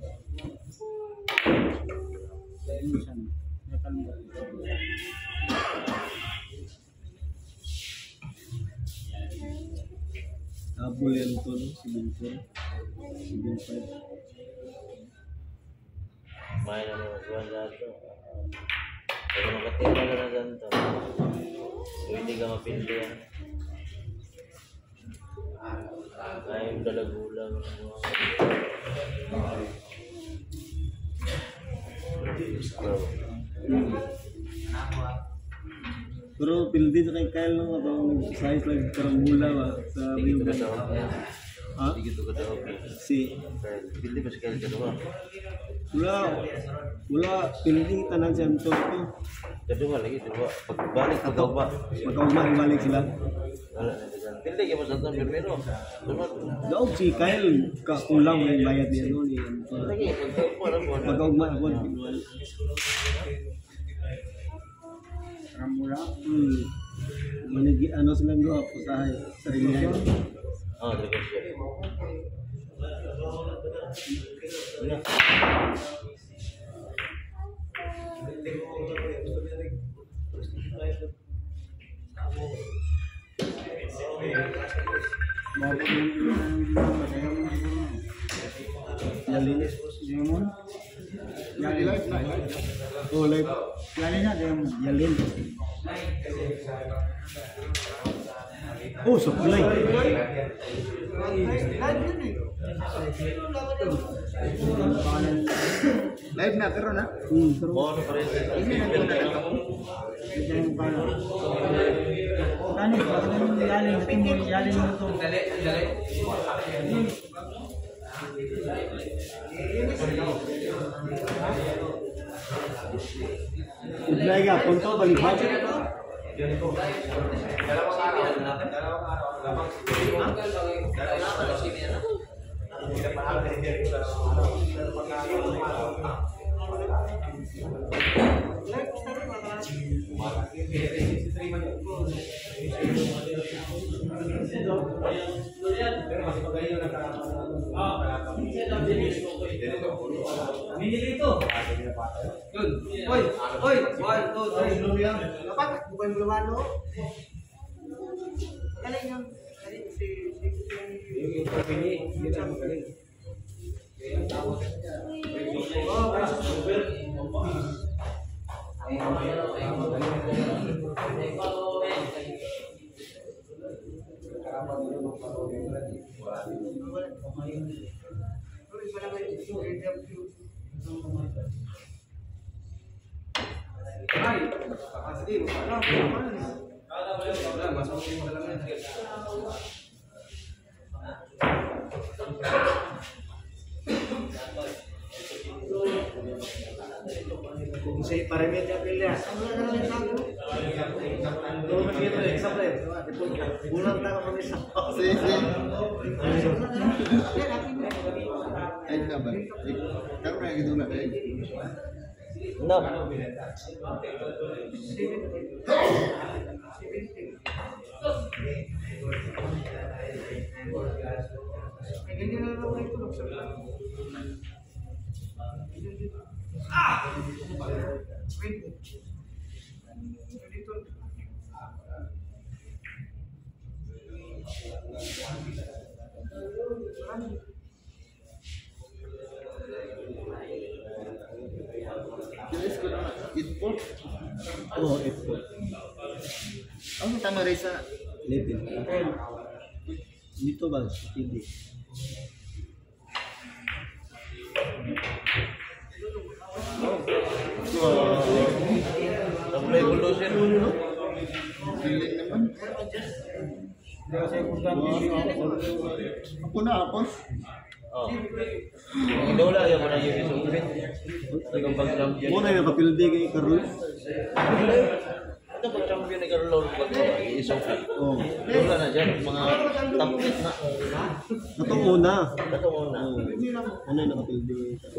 S5: Ayun,
S1: Apple yan ito, no? seven four, seven five.
S10: Main naman buwan dito. Pero makatira ka na dyan to. Pwede ka mapindi yan. Ay, dalagulang.
S1: Pero pildi sa kay Kyle no, atau nag-exercise lang karambula ba sa
S10: Hindi
S1: Rio
S10: ka
S1: Grande.
S10: daw.
S1: Ha?
S10: Hindi ka daw.
S1: Si
S10: Pilih ba sekali kedua?
S1: wala wala pildi tanan sa Anton ko.
S10: Kedua lagi kedua. Pagbalik ke Gawba.
S1: Magkaugma balik sila.
S10: Wala na dyan. Pilih ka pa sa Anton Bermero. Sunod.
S1: Daog si Kyle kakulang yung bayad niya no ni Anton.
S10: Lagi, pagkakuha lang po.
S1: Magkaugma ako.
S5: Ramula.
S1: Hmm. Manigi ano sila do pusahay sa Rio.
S10: Oh, terima kasih.
S1: Yalin.
S5: Demon. Yalin live na.
S1: Oh, live.
S5: Yalin na Demon.
S1: Yalin. Oh, supply.
S5: Live na pero na.
S1: Hmm, pero
S10: Oh, ano pa rin?
S5: Ini na ko na. Ito yung pala. Kani pa yung Yalin, ito yung Yalin mo to. Dali, dali.
S1: supply ka punto balipat.
S5: Binili ito. Yun. Oy, oy. One, two, three. Dapat bukan belumano. Galing yung galing si si yung pagpili, hindi na magaling. Oh, kung si Paremedya pilya. Doon kita exam lain. Bulan tahu kami sama.
S6: Si si. Ay kabar. Kamu kayak gitu nggak kayak?
S10: No.
S5: Ah!
S6: Input.
S1: Oh, itu.
S6: Kamu tama Reza.
S1: Lebih. Dito ba? Hindi.
S10: Sampai bulldozer.
S6: Feeling naman.
S5: Kasi kung dami
S6: Ako na ako.
S10: Oh. Idola ya mo na yung isupin. Yung pag-champion.
S1: Muna yung kapildi kay Carlos.
S10: Ito pag-champion ni Carlos pag isupin.
S1: Oh.
S10: Idola na dyan, mga top eight na.
S1: Katong una.
S10: Katong una.
S1: Ano yung nakapildi?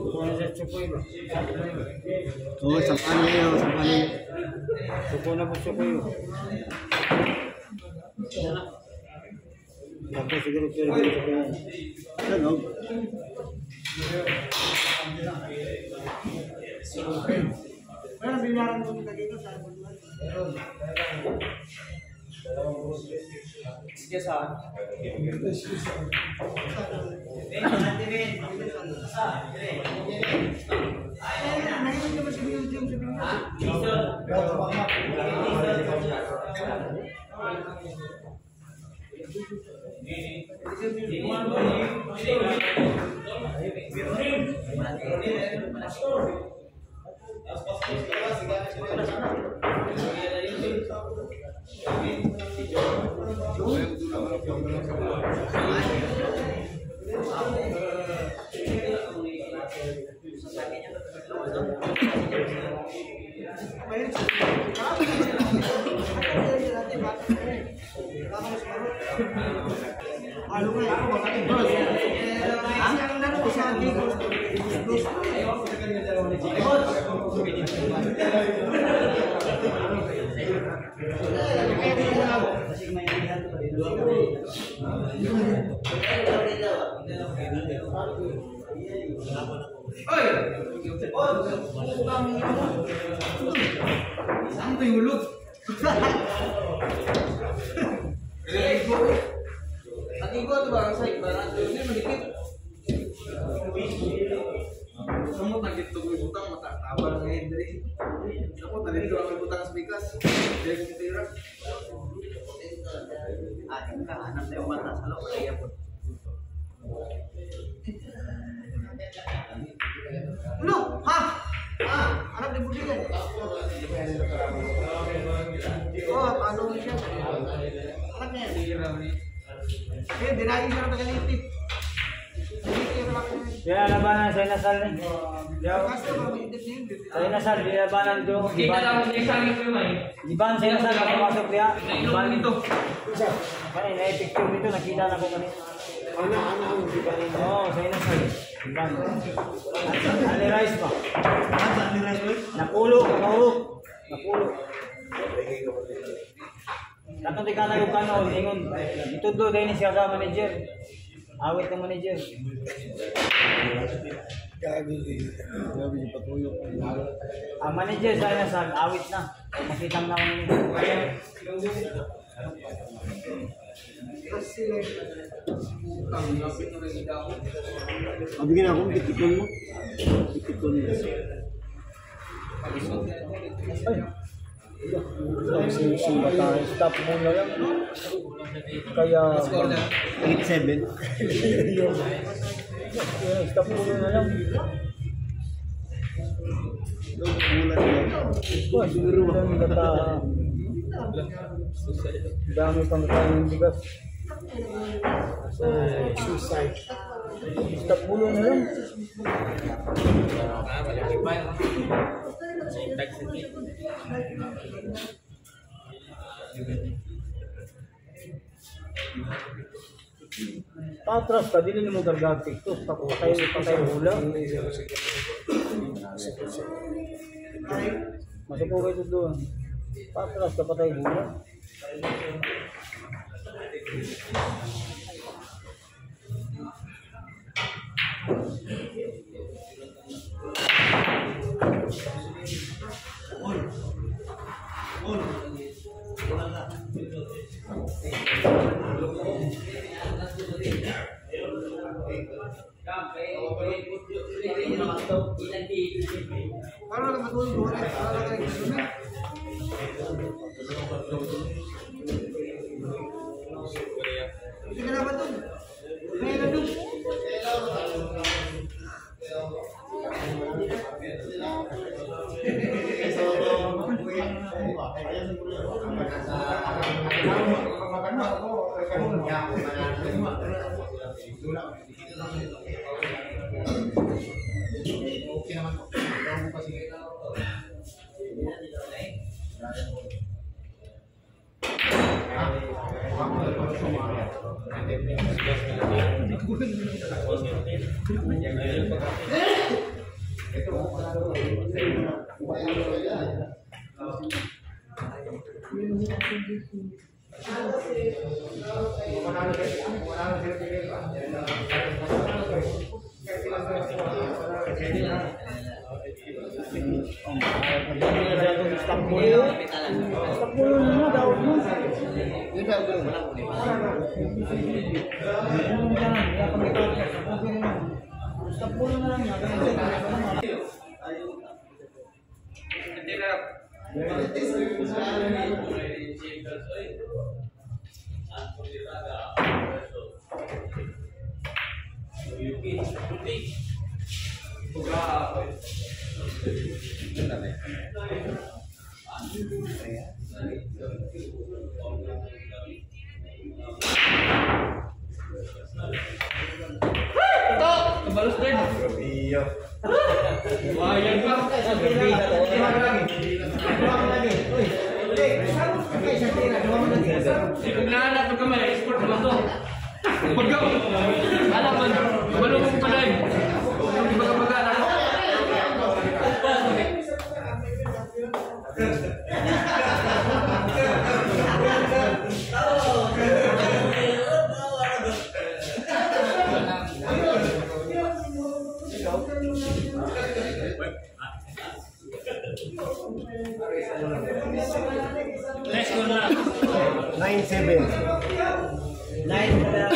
S1: Oo, sampan niya yun, sampan niya.
S5: Suko na po suko yun. Ako siguro pero
S1: Ano?
S6: Ano binayaran mo kita dito sa
S5: sige sa
S6: Saan ito yung ulog? Atigo ito ba? Ang sa'yo ba? Hindi magigit. Samot na gito ko yung butang, matatawa lang ngayon dali. Samot na gito ako yung butang sa bigas. Hindi ko kitira. Ah, yung kahanap na yung mata sa loob. Kaya po. Ano? Ha? Ah, anak di budigan. Oh, paano siya? Anak niya. Eh, dinahin siya ng tagaliti.
S5: ya labanan sa inasal ni. Sa inasal di labanan do.
S9: Kita lang sa isang ito may.
S5: Iban sa inasal nakapasok dia. Iban nito. Kani na picture nito nakita na ko kanina. Ana ana ang iban. Oh, sa inasal. Iban. Ali rice ba?
S1: Ali rice ba?
S5: Napulo, napulo. Napulo. Katong di ka na yung kanon, ingon. Itudlo dahil ni siya sa manager. Awit ng manager. Ang manager sa inasal, awit na. Makitang na ako nito.
S1: Abigin ako, titikon mo. Titikon mo.
S5: Ay, si si bata, stop mo na lang. Kaya
S1: eighty-seven.
S5: stop mo na lang.
S1: Bulan na.
S5: Oh, siguro ang kata. Dami pang kain bigas. So, suicide. Stop mo na lang. Patras ka, dili mo gargag tiktok, patay patay hula. Masuko kayo doon. Patras ka patay hula.
S6: Para lang matulog mo, para lang kayo gusto na. Hindi ka na ba ito? May na doon. Okay naman po. Ako kasi
S9: Balos din.
S6: Iya.
S9: Wah, yan pa. Naglalat ng kamay, export naman to. Pagka, alam mo, malumong pa rin. Hindi baga-baga na.
S3: Next one na.
S1: nine seven.
S5: Nine na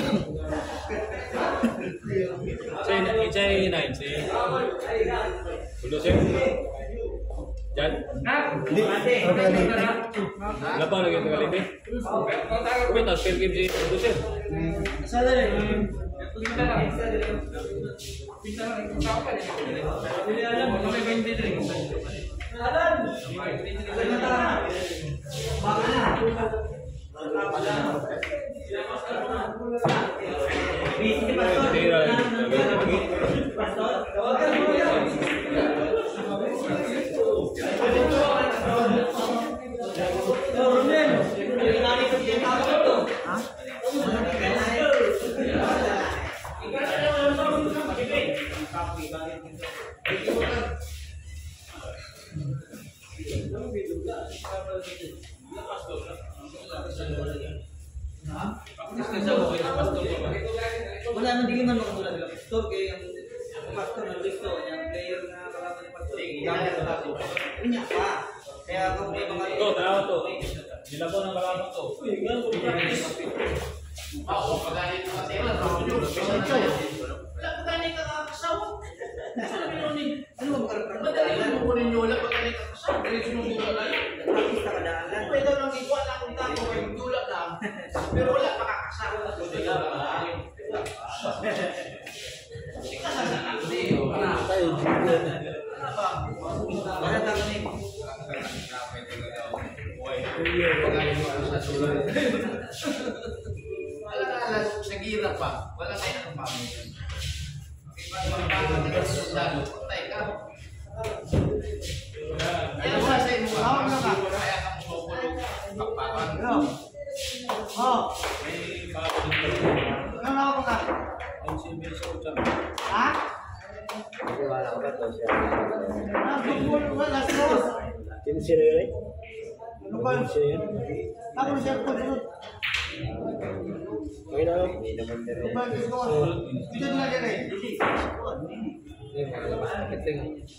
S3: Say, say nine, say. Ulo, say. Jan?
S1: Hindi. Okay, late.
S3: Lapan lagi tengah lagi. Wait, tak spell game si ulo, say.
S5: Sada rin.
S9: Pinta lang. Pinta lang. Hindi alam mo, may twenty drink.
S5: Alam. Baka na. Busy pastor. Pastor. Wala nang di man makatulad ng pastor kay ang pastor na gusto niya player na kalaban ng pastor. Gamit sa pastor. Unya pa. Kaya kung may mga
S3: Ito, tanawa to. Sila po ng kalaban to.
S9: Oo, pagalit na kasi wala pa nyo. Wala pagalit ka kakasawa. Sabi nyo ni,
S5: ano ba karapatan?
S9: madali mo kunin nyo wala pagalit ka kakasawa. Dali sunod ka lang.
S5: Artista ka daan.
S9: Pwede lang ikaw lang kung tako kayo dulak lang. Pero wala pa kakasawa na sunod ka lang. Ikasan na lang din. Wala ba?
S5: Wala tayo ni.
S9: Wala na lang sa gira pa. Wala tayo ng pamilya. Pagpapagod ka sa sundalo, patay ka. Yan wala sa inyo. Hawag na ka. Kaya ka mo sukulog. Pagpapagod.
S5: Oh. Ano na ako ka? Ha?
S8: Wala ka to siya.
S5: Ah, bukul wala sa dos.
S8: Kim sino yun?
S5: Ano ba? Ako siya ko dito.
S8: Okay na lang. Hindi naman din.
S5: Ba gusto ko. Dito na din eh.
S8: Eh, malabas na kiting.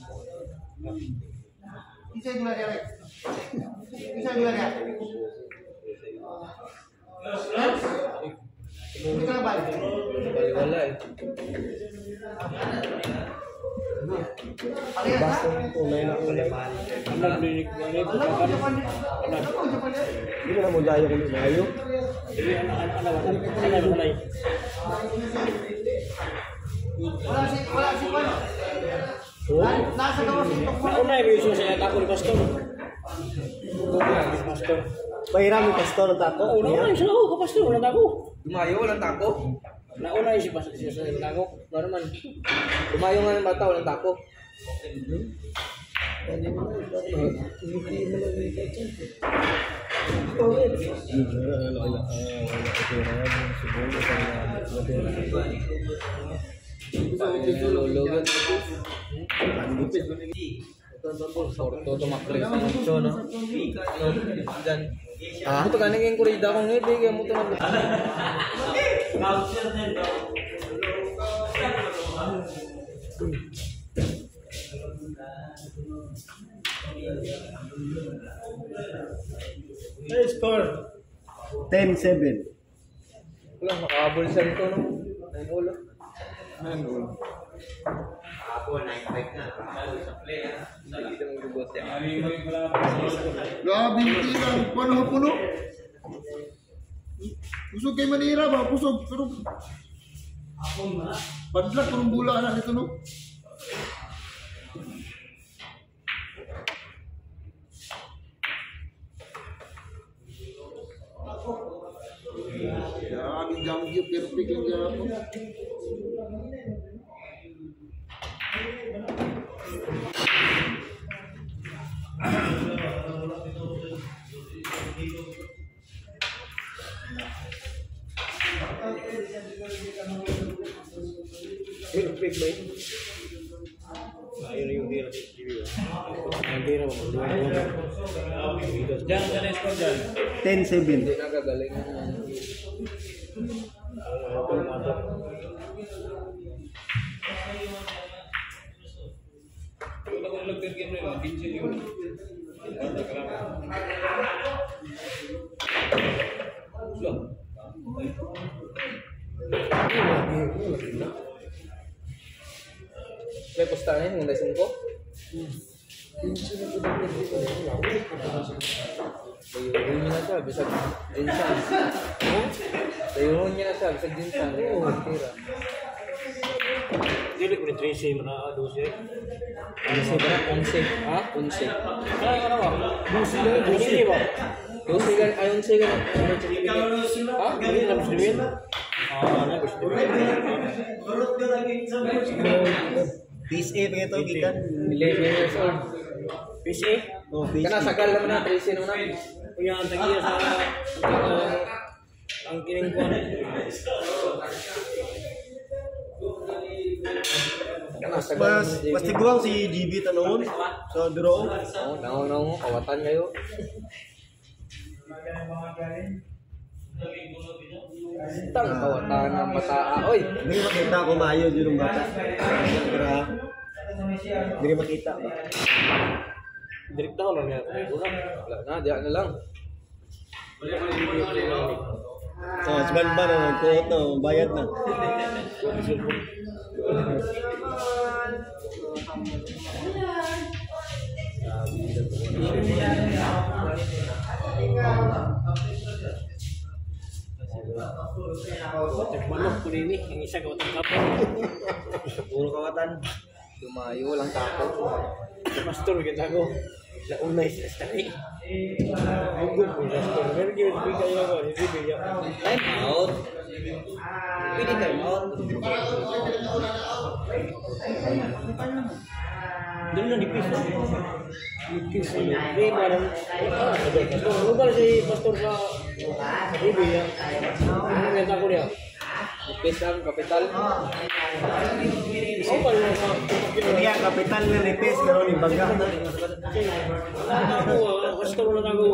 S5: Isa dulu dia. Isa dulu dia. Ini kan balik.
S8: Wala eh.
S5: Basta
S8: tunay na kulay. Ang naglinig mo ni
S5: Alam mo Japan. Alam mo Japan.
S8: Hindi na mo dayo ko ni ayo. Dili ana ana ana ana ana.
S5: Wala si wala si Juan. Nasa gawas ito.
S8: Ako na yung siya tako ni pastor. Pastor. Pahiram ni pastor ng tako. Oo, naman siya ako, pastor, wala tako.
S6: Lumayo, walang tako.
S9: Nauna siya pasok siya sa langok. Ano man. Lumayo nga ng bata, walang tako. Porto tumakles sa mucho, no? Ano? Diyan. Ah, ito kaning yung kurida kong hindi kaya mo ito na.
S1: Hey, score. ten seven.
S9: Wala, nakabol siya nito, no? nine all. nine all.
S7: Ako, nine five na.
S9: Hindi mo gubot yan.
S6: Grabe yung tirang, puno-puno. Pusog kay Manira ba? Pusog, pero... Padlak, parang bula na nito, no? Grabe, gamgyo, perfect yung gapon.
S9: Perfect ba yun? Ayun yung dira. Ang dira mo. Diyan, diyan yung score dyan.
S1: ten seven.
S9: Hindi nakagaling.
S3: Wala ko nilagtan game na yun. Pinsin yun. Slow.
S9: May pustahan yung lesson ko. Dayuhin niya na siya, bisag dinsan. Dayuhin niya na siya, bisag dinsan. Tira.
S5: Dili ko ni Tracy mo na dose.
S9: Onse ba? Onse. Ha? Onse.
S5: Kaya ano ba? Dose na dose ba?
S9: Dose ka, ay onse ka.
S5: Ha? Dili na muslimin. Ah, na muslimin.
S1: Peace A pa ito, gikan.
S9: eleven years old.
S5: P C.
S1: Oh, peace
S9: Kana
S1: A.
S9: sagal naman na Tracy nung na.
S5: Kuya ang tagiya sa ang kining ko.
S9: Kana sagal.
S1: Mas, mas tiguang si G B tanoon sa draw.
S9: Oh, naon naon kawatan kayo. Tang kawatan ng bataa. Oy,
S1: Hindi makita ko maayo yun yung bata. Pero, hindi makita ba?
S5: Direkta ko lang niya.
S9: wala na, diyan na lang.
S1: Oh, seban ba na nagkuot na, bayad na.
S5: Manok ko nini, ang isa ko tang kapo.
S1: Puro kawatan.
S9: Lumayo lang tako.
S5: Pastor kita ko. La unay sa stay. Ang good po pastor. Pero gyud bigay ako, hindi bigay.
S8: Time out. Pwede time out.
S5: Dili na dipis. Dipis ni. Di parang pastor. Lugar si pastor sa bibig ya. Ano neta ko dia?
S9: Pisang kapital.
S5: Oh, pala sa
S1: Kaya kapital na nipis, pero ni baga.
S5: ako, pastor na ako.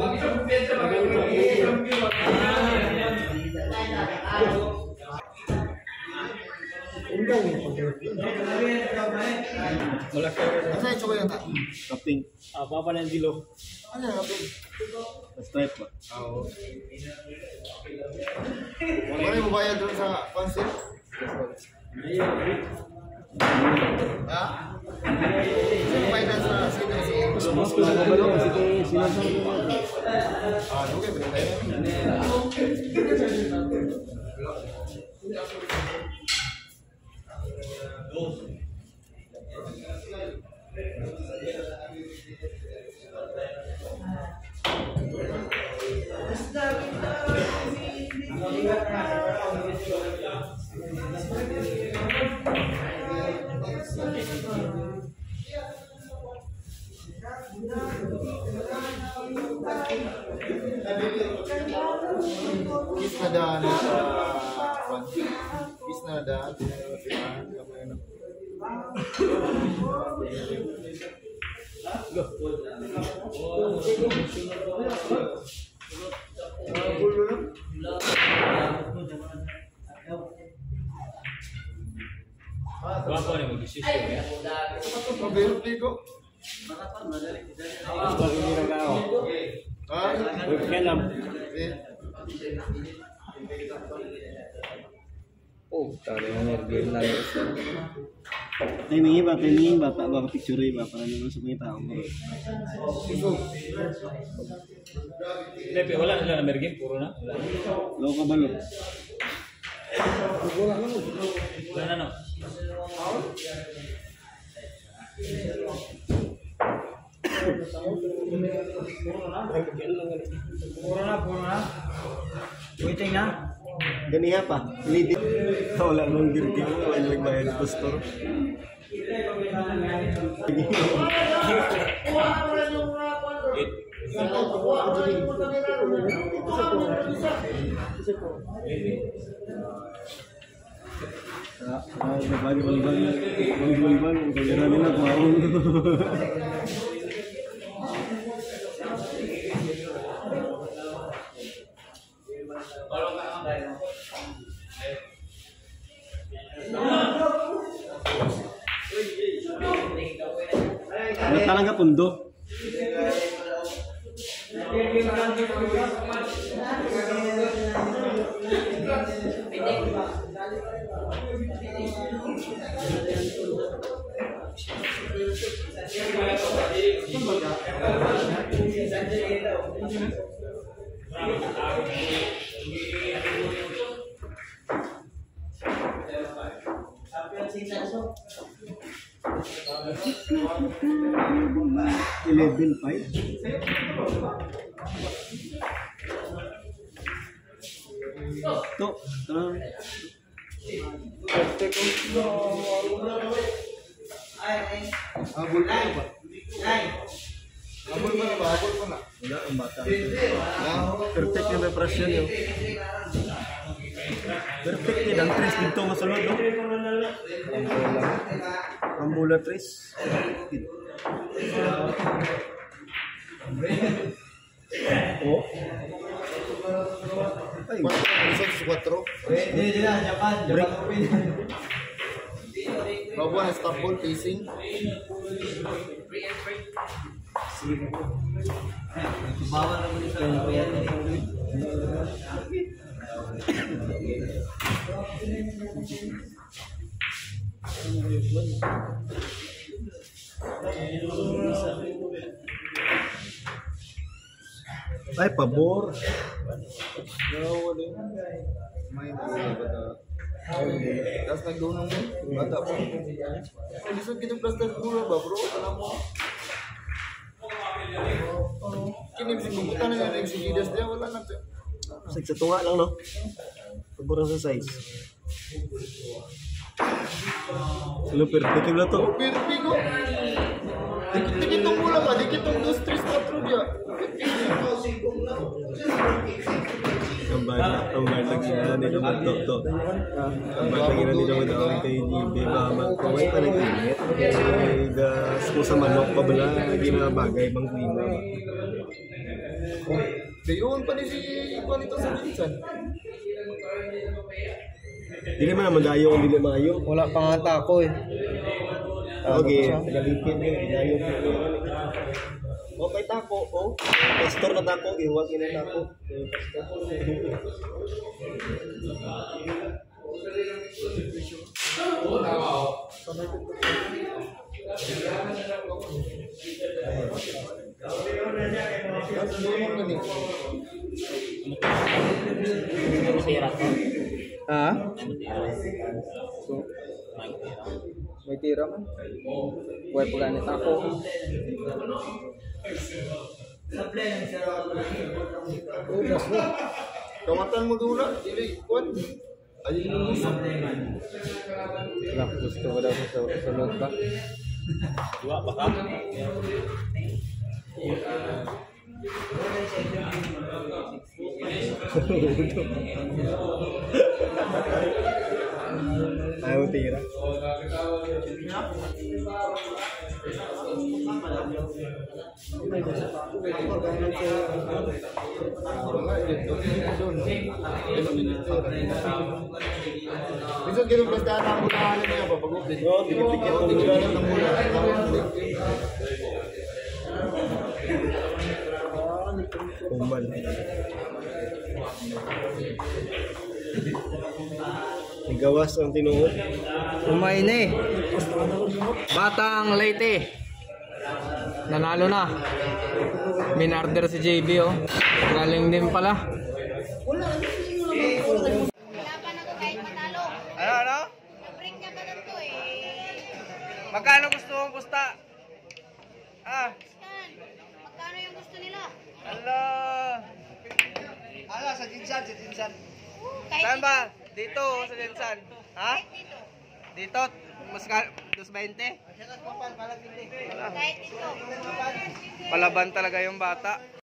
S6: Wala ka. Asa yung chocolate na?
S1: Kaping.
S5: Ah, papa ng dilo.
S6: Ano yung kapit?
S1: Stripe ba?
S6: Wala yung bayad doon sa concept? Ha? Sino bayad sa sino?
S1: Mas ko na kabalo kasi kung sinasang ko.
S6: Ah, okay, pero tayo. Bis na daan sa Juan. Bis na daan sa
S3: Bapak nih mag-desisyon ya.
S6: Pabirti ko. Ah,
S8: Kelam.
S4: Oh, tadi energi lagi.
S1: Timingin ba? Timingin ba? Baka picture ba? Para naman sa mga tao.
S3: Tapi wala sila na mergin, puro na. Wala.
S1: Loko ba lo?
S3: Wala na no.
S5: Puro na, puro na. Waiting na.
S1: Ganiya pa. Lidi. Wala nung girti mo. Wala nagbayad sa store. Ay, bagi bagi bagi bagi bagi bagi kamera nila kumaon. Ano talaga pundo? Eleven five. Tuh, terang.
S6: Abol na ba? Abol ba ba? Abol pa na.
S1: Wala ang bata. Perfect yung preparation yun. Perfect yun. Ang tres dito masunod, no? Rambola tres. Oh. Ay.
S6: Quatro.
S5: Hindi, hindi na. Japan. Japan Open.
S6: Bawa na stop ball facing.
S5: Bawal na muli sa kuya.
S1: Ay, pabor.
S6: Main bata. Tapos nagdunong mo, bata po. Lisod kita plastic dulu ba bro? Alam mo? Kini si kumputan na yung exigidas dia wala na.
S1: Sa tunga lang, no? Pabor sa size. Ano, perfect yung to?
S6: Pirpi ko. Dikit-dikit tong bola ba? Dikit tong dos, tres, cuatro dia.
S1: Ang bala, ang bala gina nila magtokto. Ang bala gina nila magtokto kay Jibe Baman. Kaway pa nag-init. Ay, gas ko sa manok pa bala, ginabagay bang klima.
S6: Dayon pa ni si Juan ito sa Minsan.
S1: Dili man naman dayo kung dili maayo.
S4: Wala pa nga tako eh.
S1: Okay, tagalipin ko, dayo ko. Okay, tako, oh. Pastor na tako, iwag ina tako.
S4: Ah? So, may tira man. Buhay po ganit ako.
S6: Kawatan mo dula, dili Juan. Ayun yung gusto.
S4: Wala, gusto ko daw sa sunod ba?
S3: Dua baka.
S1: Ayaw tira.
S6: Minsan kinuplastahan ang mulahan niya ba? Pag
S1: Oo, dikit-dikit ang mula ng mula. Kuman. Gawas ang tinuod.
S4: Kumain na eh. Batang Leyte. Nanalo na. Minarder si J B oh. Galing din pala.
S11: Laban ako kahit matalo.
S4: Ano ano?
S11: Na-break niya ka lang to eh.
S4: Magkano gusto mong pusta? Ah,
S11: Yan. Magkano yung gusto nila?
S4: ala.
S2: Ala, sa Jinsan, sa Jinsan.
S11: Oo, kahit
S4: Saan
S11: dito.
S4: ba? Dito sa Jensan. Ha?
S11: Kahit dito.
S4: Dito? Mas ka, dos veinte?
S11: Kahit dito.
S4: Palaban talaga yung bata.